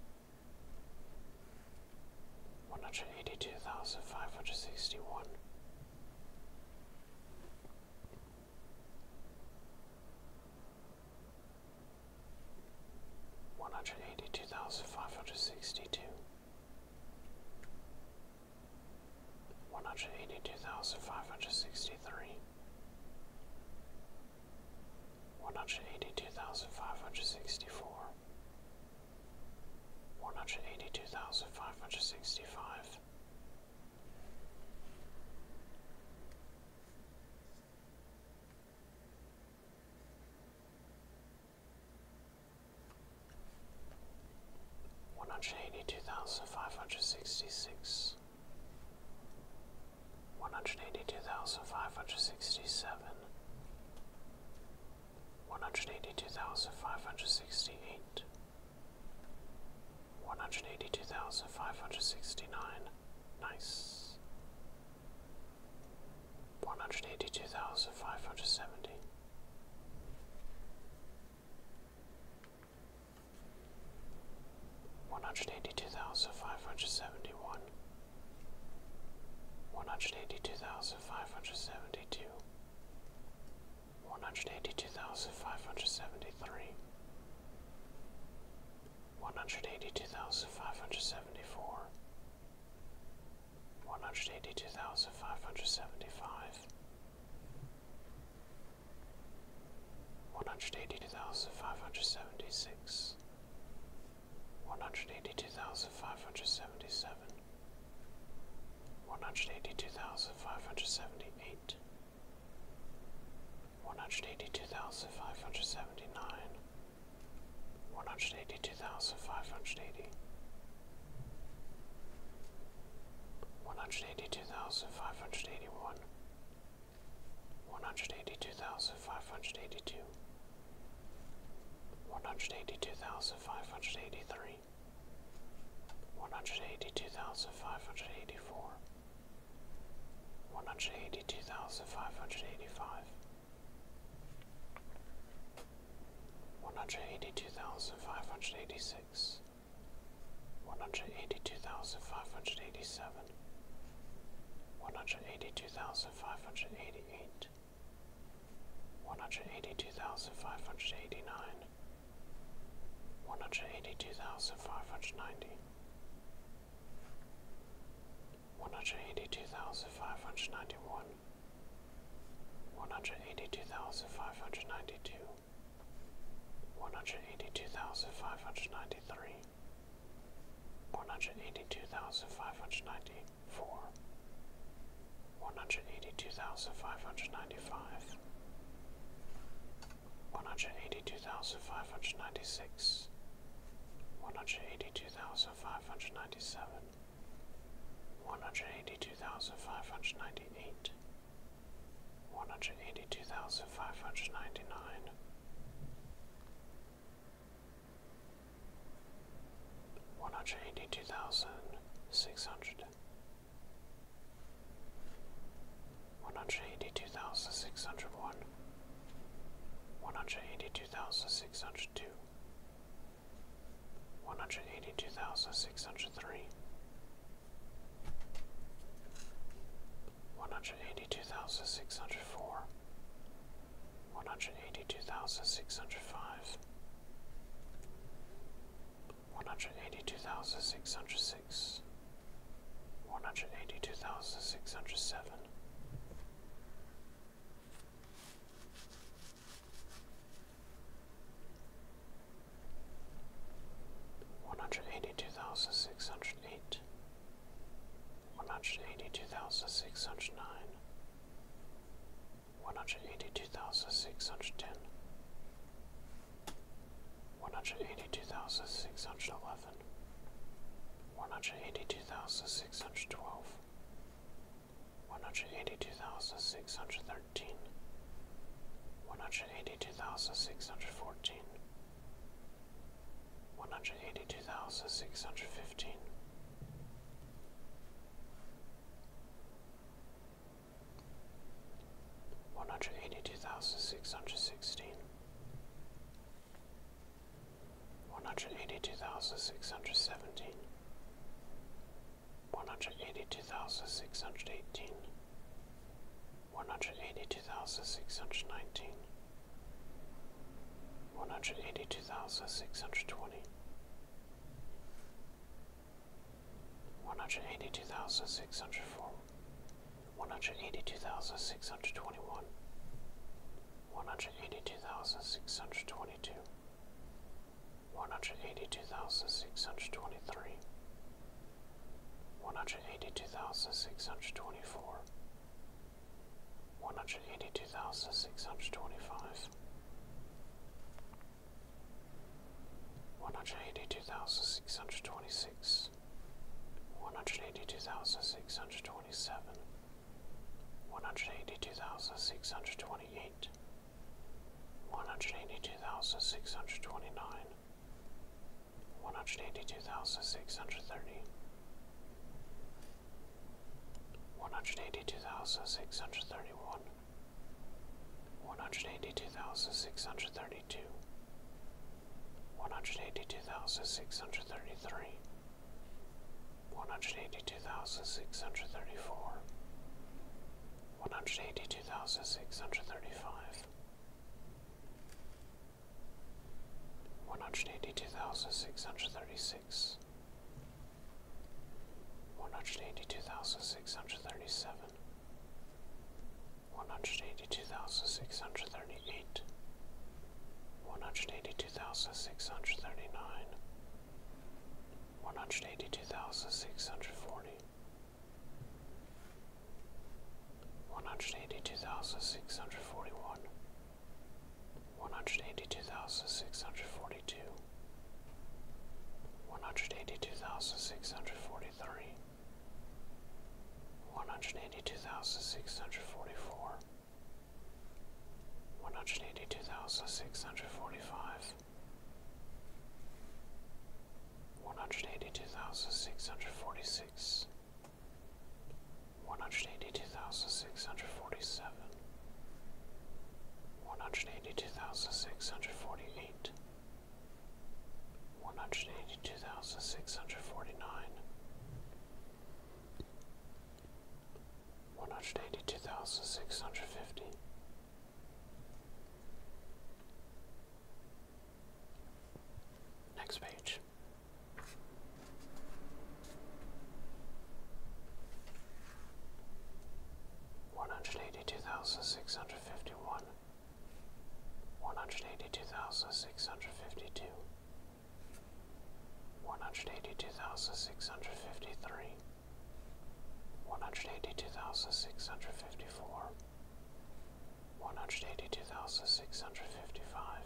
one hundred eighty-two thousand five hundred sixty-one, one hundred eighty-two thousand five hundred sixty-two, one hundred eighty-two thousand five hundred sixty-three, one hundred eighty-two thousand five hundred sixty-four, one hundred eighty-two thousand five hundred sixty-five, one hundred eighty-two thousand five hundred sixty-six, one hundred eighty-two thousand five hundred sixty-seven, one hundred eighty-two thousand five hundred sixty-eight, one hundred eighty-two thousand five hundred sixty-nine, nice, one hundred eighty-two thousand five hundred seventy, one hundred eighty-two thousand five hundred seventy-one, one hundred eighty-two thousand five hundred seventy-two, one hundred eighty-two thousand five hundred seventy-three, one hundred eighty-two thousand five hundred seventy-four, one hundred eighty-two thousand five hundred seventy-five, one hundred eighty-two thousand five hundred seventy-six, one hundred eighty-two thousand five hundred seventy-seven, one hundred eighty-two thousand five hundred seventy-eight, one hundred eighty-two thousand five hundred seventy-nine, one hundred eighty-two thousand five hundred eighty, one hundred eighty-two thousand five hundred eighty-one, one hundred eighty-two thousand five hundred eighty-two, one hundred eighty-two thousand five hundred eighty-three, one hundred eighty-two thousand five hundred eighty-four, one hundred eighty-two thousand five hundred eighty-five, one hundred eighty-two thousand five hundred eighty-six, one hundred eighty-two thousand five hundred eighty-seven, one hundred eighty-two thousand five hundred eighty-eight, one hundred eighty-two thousand five hundred eighty-nine, one hundred eighty-two thousand five hundred ninety, one hundred eighty-two thousand five hundred ninety-one, one hundred eighty-two thousand five hundred ninety-two, one hundred eighty-two thousand five hundred ninety-three, one hundred eighty-two thousand five hundred ninety-four, one hundred eighty-two thousand five hundred ninety-five, one hundred eighty-two thousand five hundred ninety-six, one hundred eighty-two thousand five hundred ninety-seven, one hundred eighty-two thousand five hundred ninety-eight, one hundred eighty-two thousand five hundred ninety-nine, one hundred eighty-two thousand six hundred, one hundred eighty-two thousand six hundred one, one hundred eighty-two thousand six hundred two, one hundred eighty-two thousand six hundred three, one hundred eighty-two thousand six hundred four, one hundred eighty-two thousand six hundred five, one hundred eighty-two thousand six hundred six, one hundred eighty-two thousand six hundred seven, one hundred eighty-two thousand six hundred eight, one hundred eighty-two thousand six hundred nine, one hundred eighty-two thousand six hundred ten, one hundred eighty-two thousand six hundred eleven, one hundred eighty-two thousand six hundred twelve, one hundred eighty-two thousand six hundred thirteen, one hundred eighty-two thousand six hundred fourteen, one hundred eighty-two thousand six hundred fifteen, one hundred eighty-two thousand six hundred sixteen, one hundred eighty-two thousand six hundred seventeen, one hundred eighty-two thousand six hundred eighteen, one hundred eighty-two thousand six hundred nineteen, one hundred eighty-two thousand six hundred twenty, one hundred eighty-two thousand six hundred four, one hundred eighty-two thousand six hundred twenty-one, one hundred eighty-two thousand six hundred twenty-two, one hundred eighty-two thousand six hundred twenty-three, one hundred eighty-two thousand six hundred twenty-four, one hundred eighty-two thousand six hundred twenty-five, one hundred eighty-two thousand six hundred twenty-six, one hundred eighty-two thousand six hundred twenty-seven, one hundred eighty-two thousand six hundred twenty-eight, one hundred eighty-two thousand six hundred twenty-nine, one hundred eighty-two thousand six hundred thirty, one hundred eighty-two thousand six hundred thirty-one, one hundred eighty-two thousand six hundred thirty-two, one hundred eighty-two thousand six hundred thirty-three, one hundred eighty-two thousand six hundred thirty-four, one hundred eighty-two thousand six hundred thirty-five, one hundred eighty-two thousand six hundred thirty-six, one hundred eighty-two thousand six hundred thirty-seven, one hundred eighty-two thousand six hundred thirty-eight, one hundred eighty-two thousand six hundred thirty-nine, hundred eighty-two thousand six hundred forty, one hundred eighty-two thousand six hundred forty-one, one hundred eighty-two thousand six hundred forty-two, one hundred eighty-two thousand six hundred forty-three, one hundred eighty-two thousand six hundred forty-four, one hundred eighty-two thousand six hundred forty-five, one hundred eighty-two thousand six hundred forty-six, one hundred eighty-two thousand six hundred forty-seven, one hundred eighty-two thousand six hundred forty-eight, one hundred eighty-two thousand six hundred forty-nine, one hundred eighty-two thousand six hundred fifty, next page. One hundred eighty-two thousand six hundred fifty-one, one hundred eighty-two thousand six hundred fifty-two, one hundred eighty-two thousand six hundred fifty-three, one hundred eighty-two thousand six hundred fifty-four, one hundred eighty-two thousand six hundred fifty-five,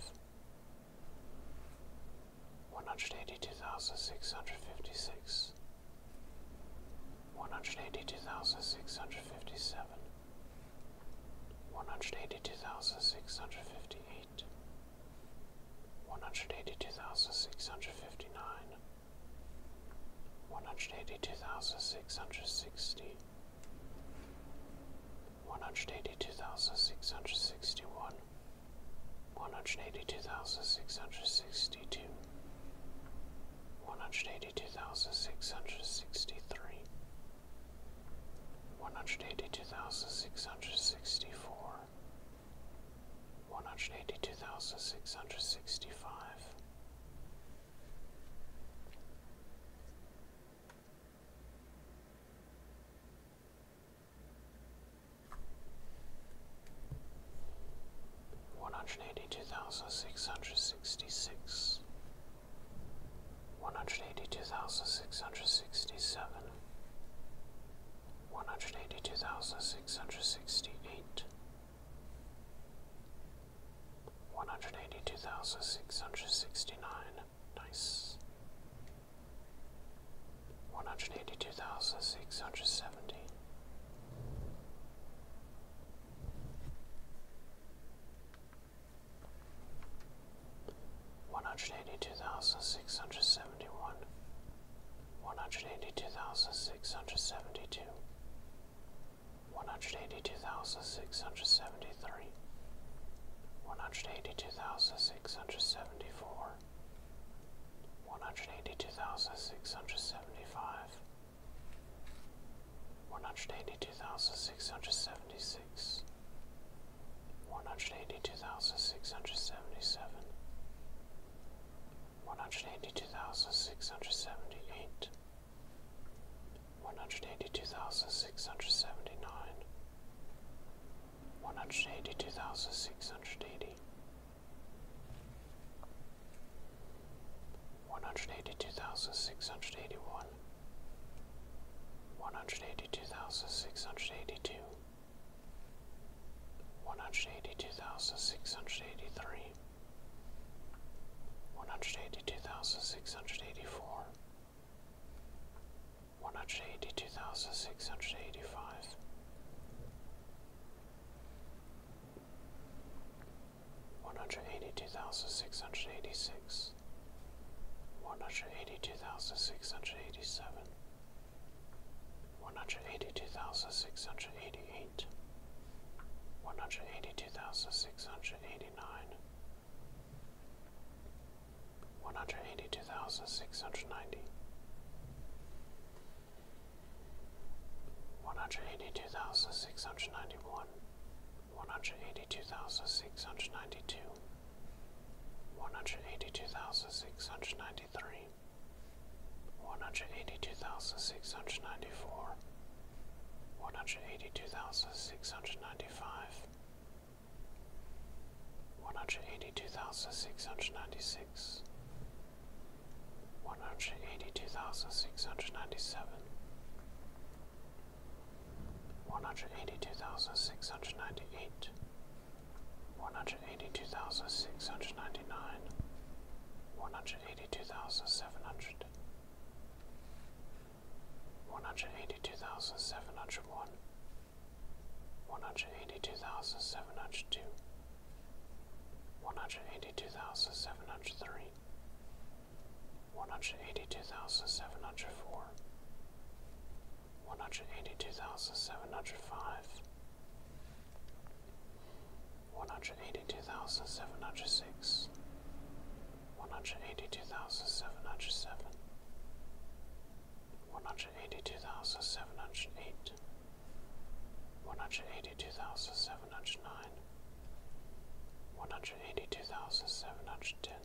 one hundred eighty-two thousand six hundred fifty-six, one hundred eighty-two thousand six hundred fifty-seven, one hundred eighty-two thousand six hundred fifty-eight, one hundred eighty-two thousand six hundred fifty-nine, one hundred eighty-two thousand six hundred sixty, one hundred eighty-two thousand six hundred sixty-one, one hundred eighty-two thousand six hundred sixty-two, one hundred eighty-two thousand six hundred sixty-three, one hundred eighty-two thousand six hundred sixty-four, one hundred eighty-two thousand six hundred sixty-five, one hundred eighty-two thousand six hundred sixty-six, one hundred eighty-two thousand six hundred sixty-seven, one hundred eighty-two thousand six hundred sixty-eight, one hundred eighty-two thousand six hundred sixty-nine, nice, one hundred eighty-two thousand six hundred seventy, one hundred eighty-two thousand six hundred seventy-one, one hundred eighty-two thousand six hundred seventy-two, one hundred eighty-two thousand six hundred seventy-three, one hundred eighty-two thousand six hundred seventy-four, one hundred eighty-two thousand six hundred seventy-five, one hundred eighty-two thousand six hundred seventy-six, one hundred eighty-two thousand six hundred seventy-seven, one hundred eighty-two thousand six hundred seventy-eight, one hundred eighty-two thousand six hundred seventy-nine, one hundred eighty-two thousand six hundred eighty, one hundred eighty-two thousand six hundred eighty-one, one hundred eighty-two thousand six hundred eighty-two, one hundred eighty-two thousand six hundred eighty-three, one hundred eighty-two thousand six hundred eighty-four, one hundred eighty-two thousand six hundred eighty-five, one hundred eighty-two thousand six hundred eighty-six, one hundred eighty-two thousand six hundred eighty-seven, one hundred eighty-two thousand six hundred eighty-eight, one hundred eighty-two thousand six hundred eighty-nine, one hundred eighty-two thousand six hundred ninety, one hundred eighty-two thousand six hundred ninety-one, one hundred eighty-two thousand six hundred ninety-two, one hundred eighty-two thousand six hundred ninety-three, one hundred eighty-two thousand six hundred ninety-four, one hundred eighty-two thousand six hundred ninety-five, one hundred eighty-two thousand six hundred ninety-six, one hundred hundred eighty-two thousand six hundred ninety-seven, one hundred eighty-two thousand six hundred ninety-eight, one hundred eighty-two thousand six hundred ninety-nine, one hundred eighty-two thousand seven hundred, one hundred eighty-two thousand seven hundred one, one hundred eighty-two thousand seven hundred two, one hundred eighty-two thousand seven hundred three, one hundred eighty-two thousand seven hundred four, one hundred eighty-two thousand seven hundred five, one hundred eighty-two thousand seven hundred six, one hundred eighty-two thousand seven hundred seven, one hundred eighty-two thousand seven hundred eight, one hundred eighty-two thousand seven hundred nine, one hundred eighty-two thousand seven hundred ten,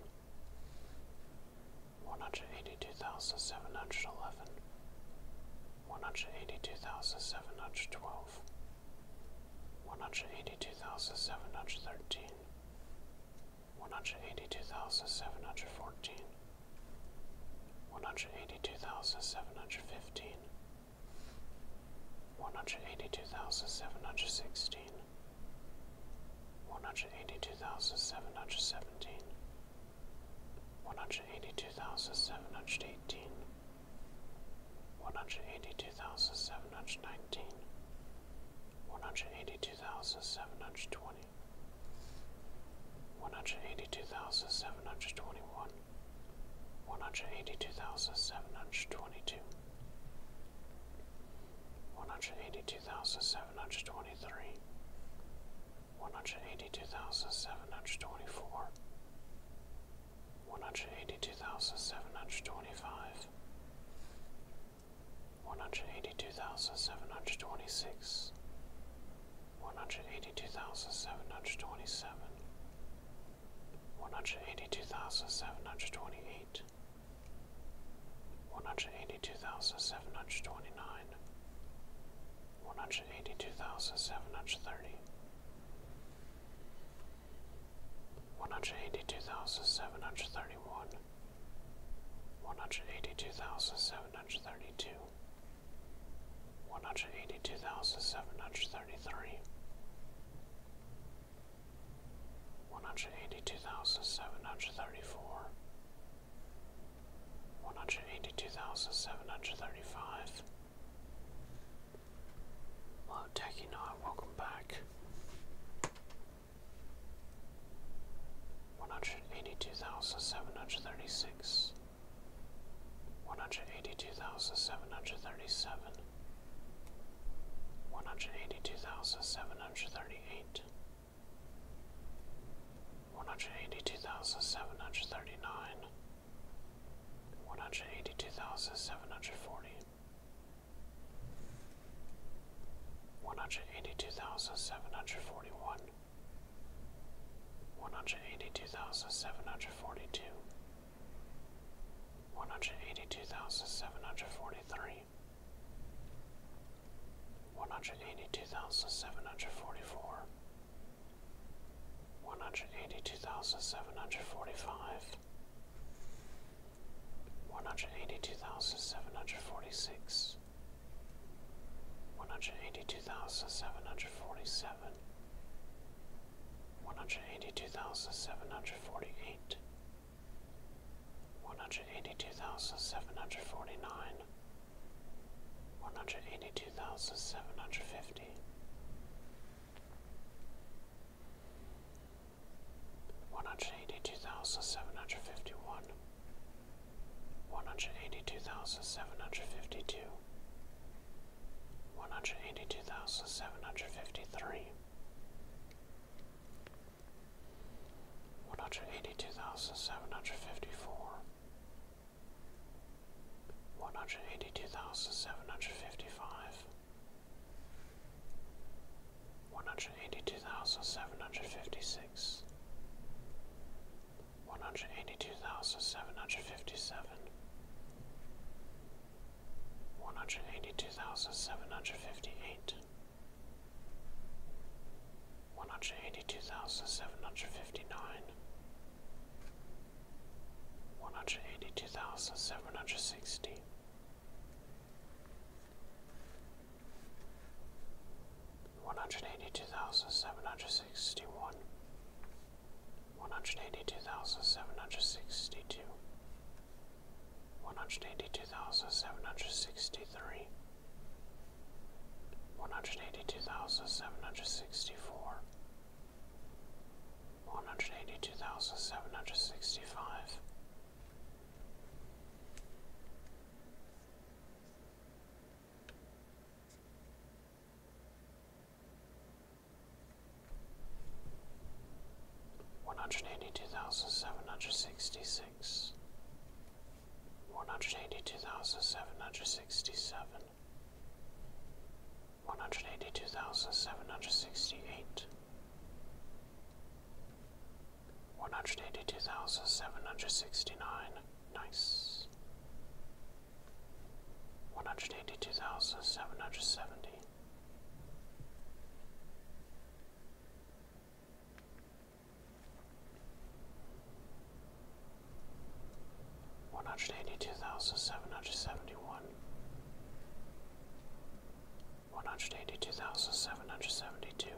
one hundred eighty-two thousand seven hundred eleven, one hundred eighty-two thousand seven hundred twelve, one hundred eighty-two thousand seven hundred thirteen, one hundred eighty-two thousand seven hundred fourteen, one hundred eighty-two thousand seven hundred fifteen, one hundred eighty-two thousand seven hundred sixteen, one hundred eighty-two thousand seven hundred seventeen, one hundred eighty-two thousand seven hundred eighteen, one hundred eighty-two thousand seven hundred nineteen, one hundred eighty-two thousand seven hundred twenty, one hundred eighty-two thousand seven hundred twenty-one, one hundred eighty-two thousand seven hundred twenty-two, one hundred eighty-two thousand seven hundred twenty-three, one hundred eighty-two thousand seven hundred twenty-four, one hundred eighty-two thousand seven hundred twenty-five, one hundred eighty-two thousand seven hundred twenty-six, one hundred eighty-two thousand seven hundred twenty-seven, one hundred eighty-two thousand seven hundred twenty-eight, one hundred eighty-two thousand seven hundred twenty-nine, one hundred eighty-two thousand seven hundred thirty, one hundred eighty-two thousand seven hundred thirty-one, one hundred eighty-two thousand seven hundred thirty-two, one hundred eighty-two thousand seven hundred thirty-three, one hundred eighty-two thousand seven hundred thirty-four, one hundred eighty-two thousand seven hundred thirty-five. Hello, Techie Knot, welcome back. one hundred eighty-two thousand seven hundred thirty-six, one hundred eighty-two thousand seven hundred thirty-seven, one hundred eighty-two thousand seven hundred thirty-eight, one hundred eighty-two thousand seven hundred thirty-nine, one hundred eighty-two thousand seven hundred forty, one hundred eighty-two thousand seven hundred forty-one, one hundred eighty-two thousand seven hundred forty-two, one hundred eighty-two thousand seven hundred forty-three, one hundred eighty-two thousand seven hundred forty-four, one hundred eighty-two thousand seven hundred forty-five, one hundred eighty-two thousand seven hundred forty-six, one hundred eighty-two thousand seven hundred forty-seven, one hundred eighty-two thousand seven hundred forty-eight, one hundred eighty-two thousand seven hundred forty-nine, one hundred eighty-two thousand seven hundred fifty, one hundred eighty-two thousand seven hundred fifty-one, one hundred eighty-two thousand seven hundred fifty-two, one hundred eighty-two thousand seven hundred fifty-three, one hundred eighty-two thousand seven hundred fifty-four, one hundred eighty-two thousand seven hundred fifty-five, one hundred eighty-two thousand seven hundred fifty-six, one hundred eighty-two thousand seven hundred fifty-seven, one hundred eighty-two thousand seven hundred fifty-eight, one hundred eighty-two thousand seven hundred fifty-nine, one hundred eighty-two eighty-two thousand seven hundred sixty, one hundred eighty-two thousand seven hundred sixty-one, one hundred eighty-two thousand seven hundred sixty-two, one hundred eighty-two thousand seven hundred sixty-three, one hundred eighty-two thousand seven hundred sixty-four, one hundred eighty-two thousand seven hundred sixty-five, one hundred eighty-two thousand seven hundred sixty-six, one hundred eighty-two thousand seven hundred sixty-seven, one hundred eighty-two thousand seven hundred sixty-eight, one hundred eighty-two thousand seven hundred sixty-nine, nice, one hundred eighty-two thousand seven hundred seventy, one hundred eighty-two thousand seven hundred seventy-one, one hundred eighty-two thousand seven hundred seventy-two.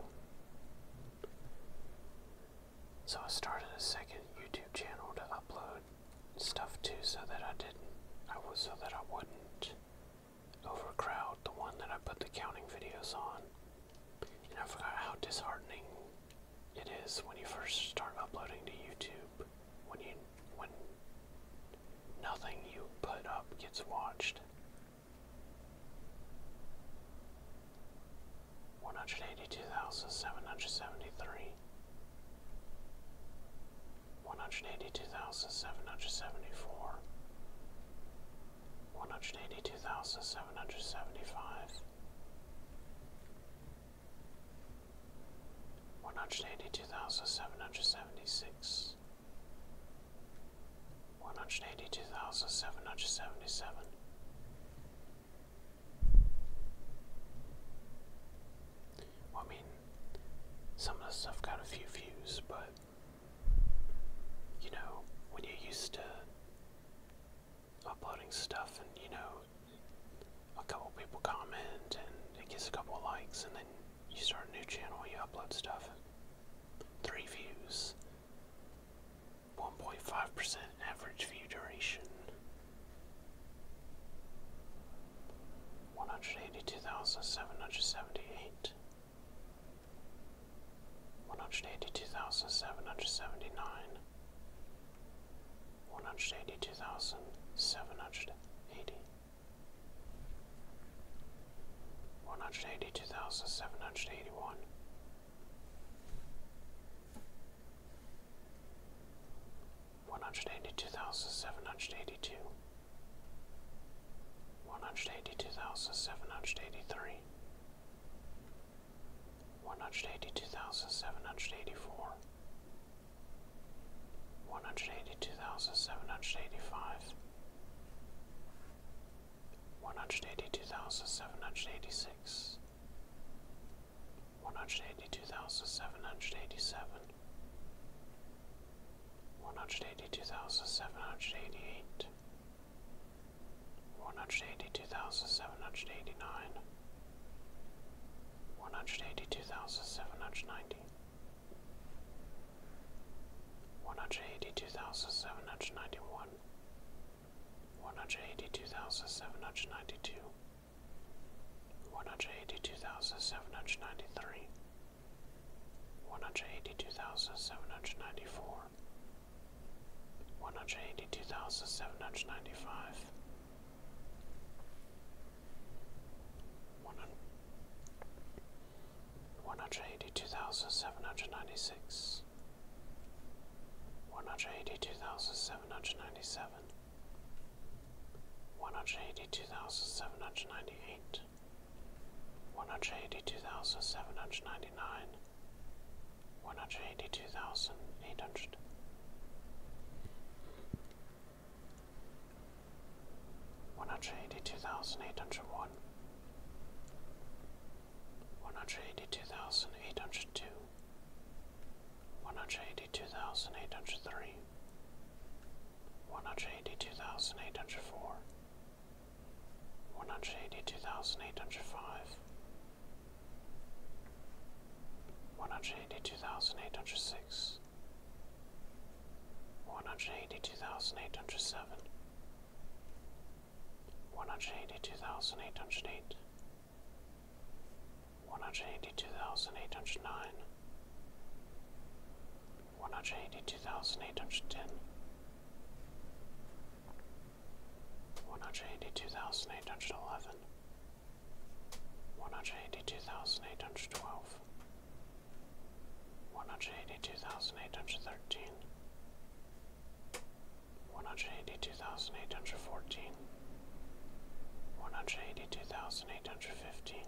So I started a second YouTube channel to upload stuff to, so that I didn't, I was so that I wouldn't overcrowd the one that I put the counting videos on. And I forgot how disheartening it is when you first start uploading to YouTube, when you when nothing you put up gets watched. One hundred eighty-two thousand seven hundred seventy-three, one hundred eighty-two thousand seven hundred seventy-four, one hundred eighty-two thousand seven hundred seventy-five, one hundred eighty-two thousand seven hundred seventy-six, one hundred eighty-two thousand seven hundred seventy-seven, well, I mean, some of the stuff got a few views, but you know, when you're used to uploading stuff and, you know, a couple people comment and it gets a couple of likes, and then you start a new channel, you upload stuff, three views, one point five percent average view duration, one hundred eighty-two thousand seven hundred seventy-eight, one hundred eighty-two thousand seven hundred seventy-nine, one hundred eighty-two thousand seven hundred eighty, one hundred eighty-two thousand seven hundred eighty-one, one hundred eighty-two thousand seven hundred eighty-two, one hundred eighty-two thousand seven hundred eighty-three, one hundred eighty-two thousand seven hundred eighty-four, one hundred eighty-two thousand seven hundred eighty-five, one hundred eighty-two thousand seven hundred eighty-six, one hundred eighty-two thousand seven hundred eighty-seven, one hundred eighty-two thousand seven hundred eighty-eight, one hundred eighty-two thousand seven hundred eighty-nine, one hundred eighty-two thousand seven hundred ninety, one hundred eighty-two thousand seven hundred ninety-one, one hundred eighty-two thousand seven hundred ninety-two, one hundred eighty-two thousand seven hundred ninety-three, one hundred eighty-two thousand seven hundred ninety-four, one hundred eighty-two thousand seven hundred ninety-five, one hundred eighty-two thousand seven hundred ninety-six, one hundred eighty-two thousand seven hundred ninety-seven, one hundred eighty-two thousand seven hundred ninety-eight, one hundred eighty-two thousand seven hundred ninety-nine, one hundred eighty-two thousand eight hundred, one hundred eighty-two thousand eight hundred one, one hundred eighty-two thousand eight hundred two, one hundred eighty-two thousand eight hundred three, one hundred eighty-two thousand eight hundred four, one hundred eighty-two thousand eight hundred five, one hundred eighty-two thousand eight hundred six, one hundred eighty-two thousand eight hundred seven, one hundred eighty-two thousand eight hundred eight, one hundred eighty-two thousand eight hundred nine, one hundred eighty-two thousand eight hundred ten, one hundred eighty-two thousand eight hundred eleven, one hundred eighty-two thousand eight hundred twelve, one hundred eighty-two thousand eight hundred thirteen, one hundred eighty-two thousand eight hundred fourteen, one hundred eighty-two thousand eight hundred fifteen,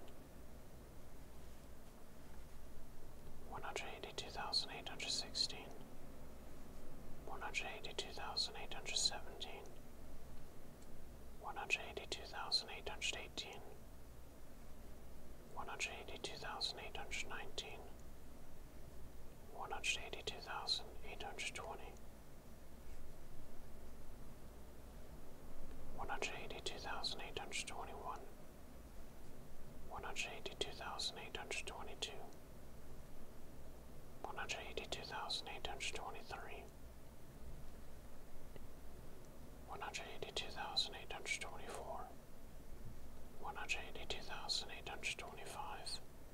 one hundred eighty-two thousand eight hundred sixteen, one hundred eighty-two thousand eight hundred seventeen, one hundred eighty-two thousand eight hundred eighteen, one hundred eighty-two thousand eight hundred nineteen, one hundred eighty-two thousand eight hundred twenty, one hundred eighty-two thousand eight hundred twenty-one, one hundred eighty-two thousand eight hundred twenty-two, one hundred eighty-two thousand eight hundred twenty-three, one hundred eighty-two thousand eight hundred twenty-four, one hundred eighty-two thousand eight hundred twenty-five,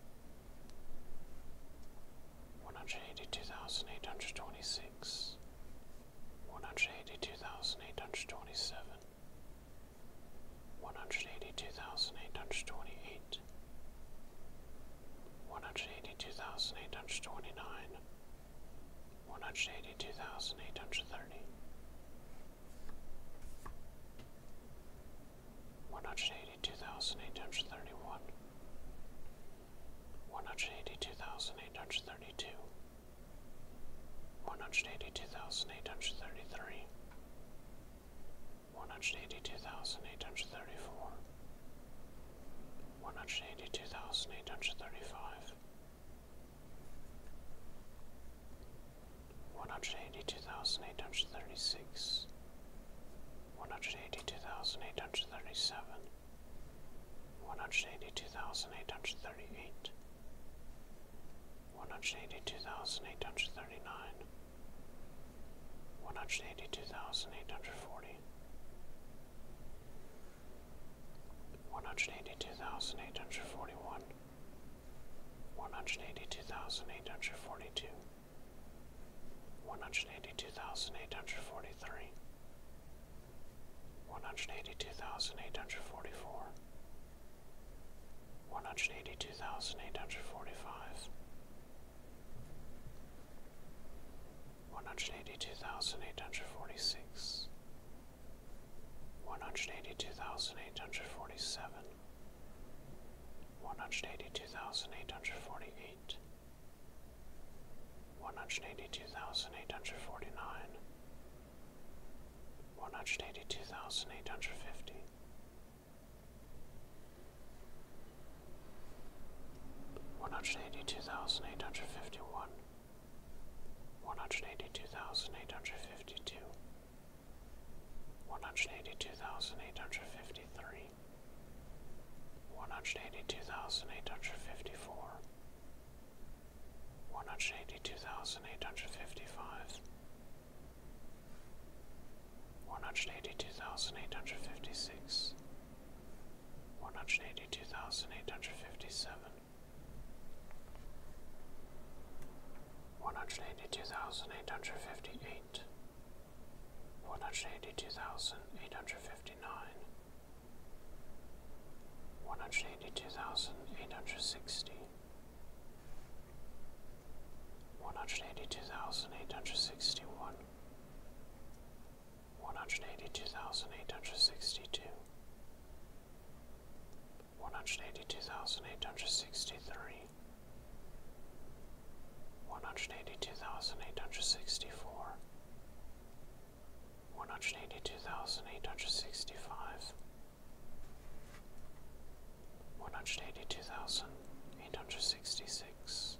one hundred eighty-two thousand eight hundred twenty-six, one hundred eighty-two thousand eight hundred twenty-seven, one hundred eighty-two thousand eight hundred twenty-eight, one hundred eighty-two thousand eight hundred twenty-nine, one hundred eighty-two thousand eight hundred thirty, one hundred eighty-two thousand eight hundred thirty-one, one hundred eighty-two thousand eight hundred thirty-two, one hundred eighty-two thousand eight hundred thirty-three, one hundred eighty-two thousand eight hundred thirty-four, one hundred eighty-two thousand eight hundred thirty-five, one hundred eighty-two thousand eight hundred thirty-six, one hundred eighty-two thousand eight hundred thirty-seven, one hundred eighty-two thousand eight hundred thirty-eight, one hundred eighty-two thousand eight hundred thirty-nine, one hundred eighty-two thousand eight hundred forty, one hundred eighty-two thousand eight hundred forty-one, one hundred eighty-two thousand eight hundred forty-two, one hundred eighty-two thousand eight hundred forty-three, one hundred eighty-two thousand eight hundred forty-four, one hundred eighty-two thousand eight hundred forty-five, one hundred eighty-two thousand eight hundred forty-six, one hundred eighty-two thousand eight hundred forty-seven, one hundred eighty-two thousand eight hundred forty-eight, one hundred eighty-two thousand eight hundred forty-nine, one hundred eighty-two thousand eight hundred fifty, one hundred eighty-two thousand eight hundred fifty-one, one hundred eighty-two thousand eight hundred fifty-two, one hundred eighty-two thousand eight hundred fifty-three, one hundred eighty-two thousand eight hundred fifty-four, one hundred eighty-two thousand eight hundred fifty-five, one hundred eighty-two thousand eight hundred fifty-six, one hundred eighty-two thousand eight hundred fifty-seven, one hundred eighty-two thousand eight hundred fifty-eight, one hundred eighty-two thousand eight hundred fifty-nine, one hundred eighty-two thousand eight hundred sixty, one hundred eighty-two thousand eight hundred sixty-one, one hundred eighty-two thousand eight hundred sixty-two, one hundred eighty-two thousand eight hundred sixty-three, one hundred eighty-two thousand eight hundred sixty-four, one hundred eighty-two thousand eight hundred sixty-five, one hundred eighty-two thousand eight hundred sixty-six,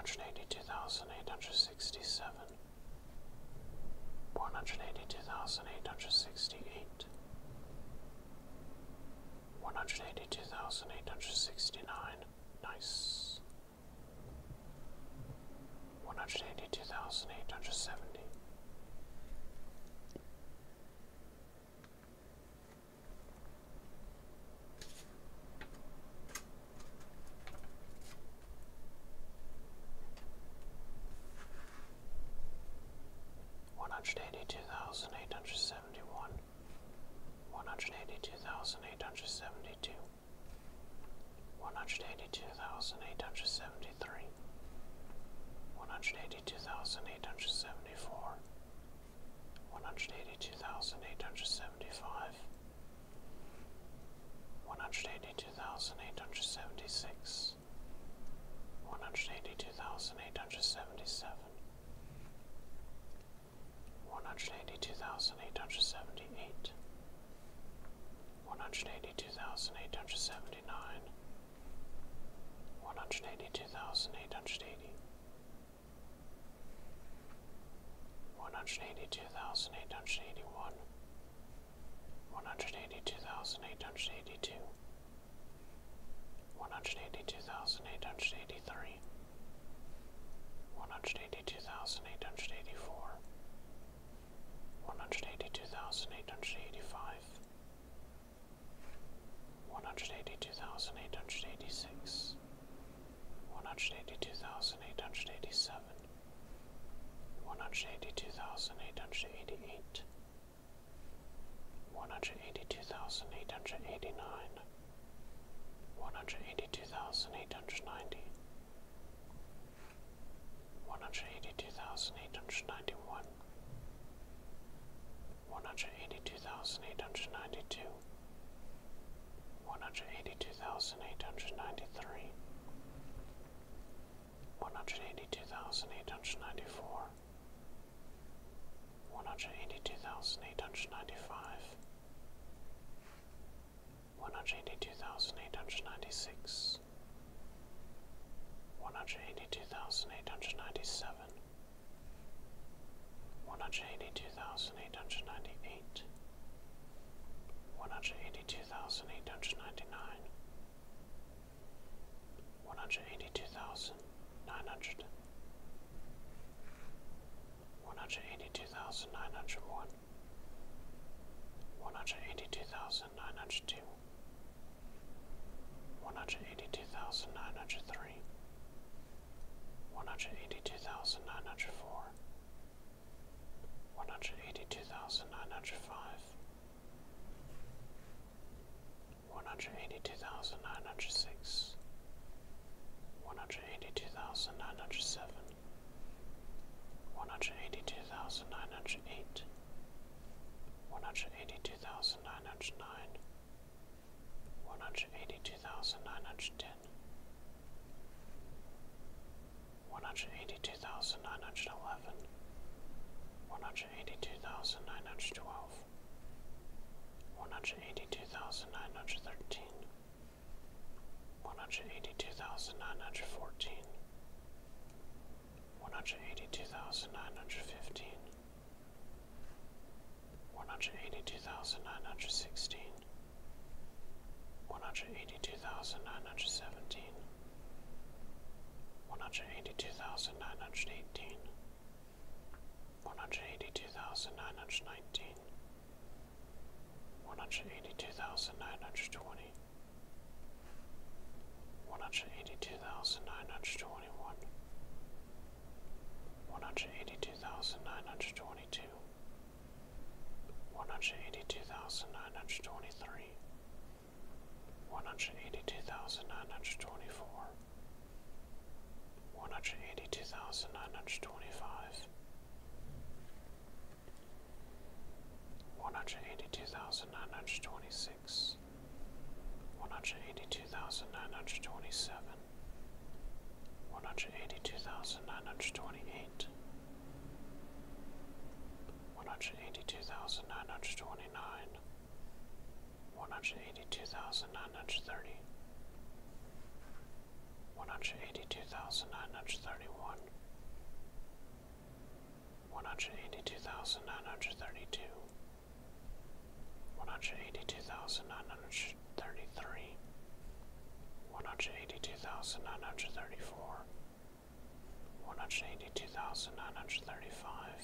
hundred eighty-two thousand eight hundred sixty-seven, one hundred eighty-two thousand eight hundred sixty-eight, one hundred eighty-two thousand eight hundred sixty-nine, nice, one hundred eighty-two thousand eight hundred seventy, one hundred eighty-two thousand eight hundred seventy-one, one hundred eighty-two thousand eight hundred seventy-two, one hundred eighty-two thousand eight hundred seventy-three, one hundred eighty-two thousand eight hundred seventy-four, one hundred eighty-two thousand eight hundred seventy-five, one hundred eighty-two thousand eight hundred seventy-six, one hundred eighty-two thousand eight hundred seventy-seven, one hundred eighty-two thousand eight hundred seventy-eight, one hundred eighty-two thousand eight hundred seventy-nine, one hundred eighty-two thousand eight hundred eighty, one hundred eighty-two thousand eight hundred eighty-one, one hundred eighty-two thousand eight hundred eighty-two, one hundred eighty-two thousand eight hundred eighty-three, one hundred eighty-two thousand eight hundred eighty-four, one hundred eighty-two thousand eight hundred eighty-five, one hundred eighty-two thousand eight hundred eighty-six, one hundred eighty-two thousand eight hundred eighty-seven, one hundred eighty-two thousand eight hundred eighty-eight, one hundred eighty-two thousand eight hundred eighty-nine, one hundred eighty-two thousand eight hundred ninety, one hundred eighty-two thousand eight hundred ninety-one, one hundred eighty-two thousand eight hundred ninety-two, one hundred eighty-two thousand eight hundred ninety-three, one hundred eighty-two thousand eight hundred ninety-four, one hundred eighty-two thousand eight hundred ninety-five, one hundred eighty-two thousand eight hundred ninety-six, one hundred eighty-two thousand eight hundred ninety-seven, one hundred eighty-two thousand eight hundred ninety-eight, one hundred eighty-two thousand eight hundred ninety-nine, one hundred eighty-two thousand nine hundred, one hundred eighty-two thousand nine hundred one, one hundred eighty-two thousand nine hundred two, one hundred eighty-two thousand nine hundred three, one hundred eighty-two thousand nine hundred four, one hundred eighty-two thousand nine hundred five, one hundred eighty-two thousand nine hundred six, one hundred eighty-two thousand nine hundred seven, one hundred eighty-two thousand nine hundred eight, one hundred eighty-two thousand nine hundred nine, one hundred eighty-two thousand nine hundred ten, one hundred eighty-two thousand nine hundred eleven, one hundred eighty-two thousand nine hundred twelve, one hundred eighty-two thousand nine hundred thirteen, one hundred eighty-two thousand nine hundred fourteen, one hundred eighty-two thousand nine hundred fifteen, one hundred eighty-two thousand nine hundred sixteen, one hundred eighty-two thousand nine hundred seventeen, one hundred eighty-two thousand nine hundred eighteen, one hundred eighty-two thousand nine hundred nineteen, one hundred eighty-two thousand nine hundred twenty, one hundred eighty-two thousand nine hundred twenty-one, one hundred eighty-two thousand nine hundred twenty-two, one hundred eighty-two thousand nine hundred twenty-three, one hundred eighty-two thousand nine hundred twenty-four, one hundred eighty-two thousand nine hundred twenty-five, one hundred eighty-two thousand nine hundred twenty-six, one hundred eighty-two thousand nine hundred twenty-seven, one hundred eighty-two thousand nine hundred twenty-eight, one hundred eighty-two thousand nine hundred twenty-nine, one hundred eighty-two thousand nine hundred thirty, one hundred eighty-two thousand nine hundred thirty-one, one hundred eighty-two thousand nine hundred thirty-two, one hundred eighty-two thousand nine hundred thirty-three, one hundred eighty-two thousand nine hundred thirty-four, one hundred eighty-two thousand nine hundred thirty-five.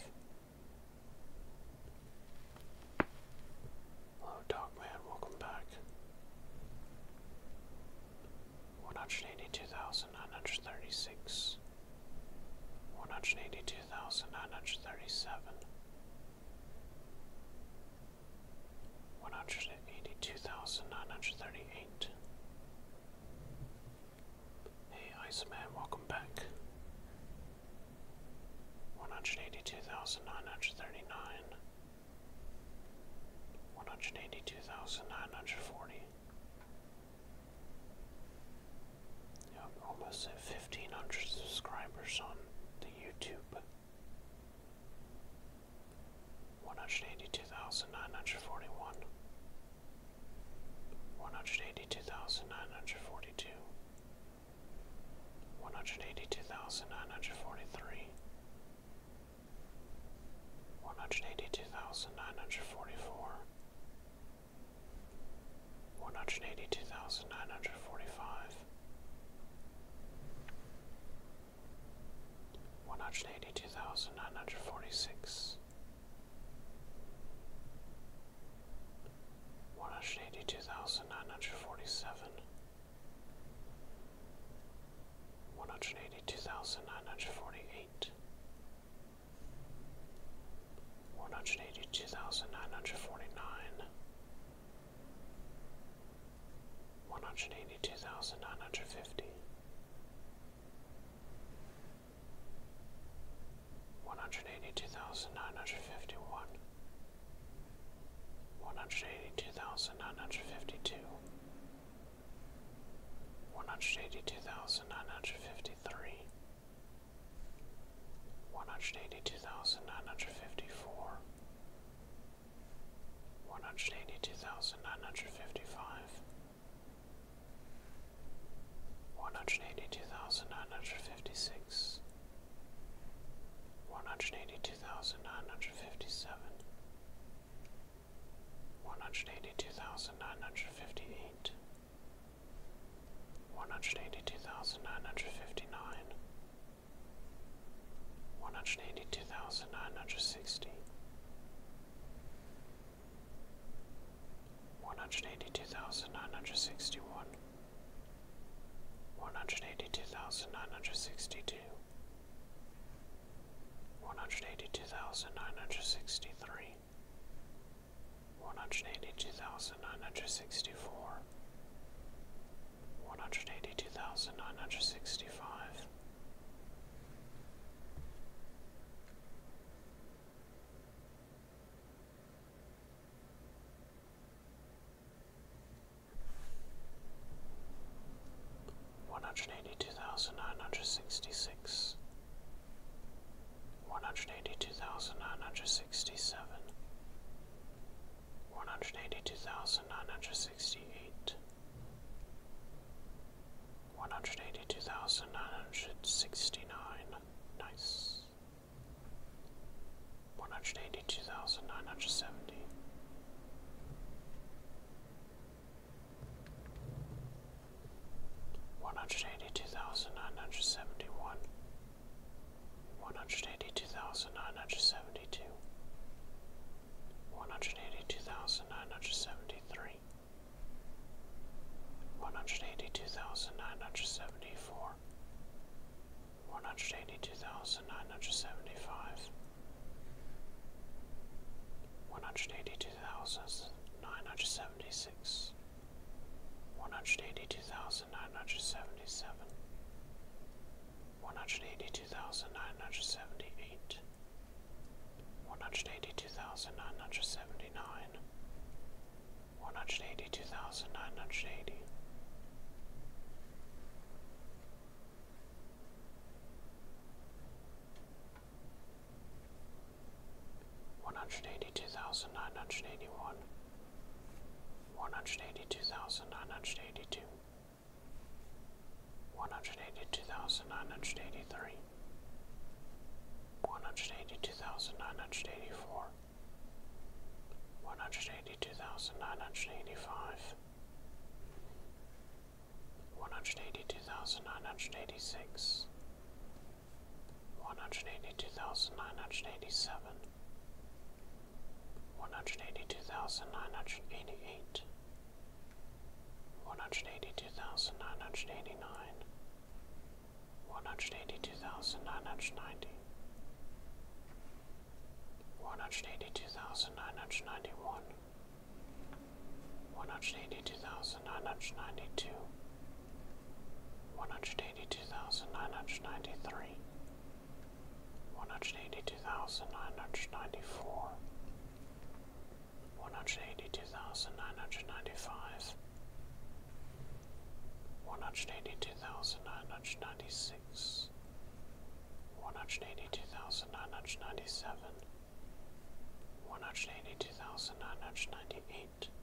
Hello, Dogman, welcome back. One hundred eighty-two thousand nine hundred thirty-six, one hundred eighty-two thousand nine hundred thirty-seven, one hundred eighty-two thousand nine hundred thirty-eight. Hey, Iceman, welcome back. One hundred eighty-two thousand nine hundred thirty-nine, one hundred eighty-two thousand nine hundred forty. Yep, almost at fifteen hundred subscribers on the YouTube. One hundred eighty-two thousand nine hundred forty-one, one hundred eighty-two thousand nine hundred forty-two, one hundred eighty-two thousand nine hundred forty-three, one hundred eighty-two thousand nine hundred forty-four, one hundred eighty-two thousand nine hundred forty-five, one hundred eighty-two thousand nine hundred forty-six, one hundred eighty-two thousand nine hundred forty-seven, one hundred eighty-two thousand nine hundred forty-eight, one hundred eighty-two thousand nine hundred forty-nine, one hundred eighty-two thousand nine hundred fifty, one hundred eighty-two thousand nine hundred fifty-one, one hundred eighty-two thousand nine hundred fifty-two, one hundred eighty-two thousand nine hundred fifty-three, one hundred eighty-two thousand nine hundred fifty-four, one hundred eighty-two thousand nine hundred fifty-five, one hundred eighty-two thousand nine hundred fifty-six, one hundred eighty-two thousand nine hundred fifty-seven, one hundred eighty-two thousand nine hundred fifty-eight, one hundred eighty-two thousand nine hundred fifty-nine, one hundred eighty-two thousand nine hundred sixty, one hundred eighty-two thousand nine hundred sixty-one, one hundred eighty-two thousand nine hundred sixty-two, one hundred eighty-two thousand nine hundred sixty-three, one hundred eighty-two thousand nine hundred sixty-four, one hundred eighty-two thousand nine hundred sixty-five, one hundred eighty-two thousand nine hundred sixty-six, one hundred eighty-two thousand nine hundred sixty-seven, one hundred eighty-two thousand nine hundred sixty-eight, one hundred eighty-two thousand nine hundred sixty-nine, nice, one hundred eighty-two thousand nine hundred seventy, one hundred eighty-two thousand nine hundred seventy-one, one hundred eighty-two thousand nine hundred seventy-two, one hundred eighty-two thousand nine hundred seventy-three, one hundred eighty-two thousand nine hundred seventy-four, one hundred eighty-two thousand nine hundred seventy-five, one hundred eighty-two thousand nine hundred seventy-six, one hundred eighty-two thousand nine hundred seventy-seven, one hundred eighty-two thousand nine hundred seventy-eight, one hundred eighty-two thousand nine hundred seventy-nine, one hundred eighty-two thousand nine hundred eighty, one hundred eighty-two thousand nine hundred eighty-one, one hundred eighty-two thousand nine hundred eighty-two, one hundred eighty-two thousand nine hundred eighty-three, one hundred eighty-two thousand nine hundred eighty-four, one hundred eighty-two thousand nine hundred eighty-five, one hundred eighty-two thousand nine hundred eighty-six, one hundred eighty-two thousand nine hundred eighty-seven, one hundred eighty-two thousand nine hundred eighty-eight, one hundred eighty-two thousand nine hundred eighty-nine, one hundred eighty-two thousand nine hundred ninety, one hundred eighty-two thousand nine hundred ninety-one, one hundred eighty-two thousand nine hundred ninety-two, one hundred eighty-two thousand nine hundred ninety-three, one hundred eighty-two thousand nine hundred ninety-four, one hundred eighty-two thousand nine hundred ninety-five, one hundred eighty-two thousand nine hundred ninety-six, one hundred eighty-two thousand nine hundred ninety-seven, one hundred eighty-two thousand nine hundred ninety-eight,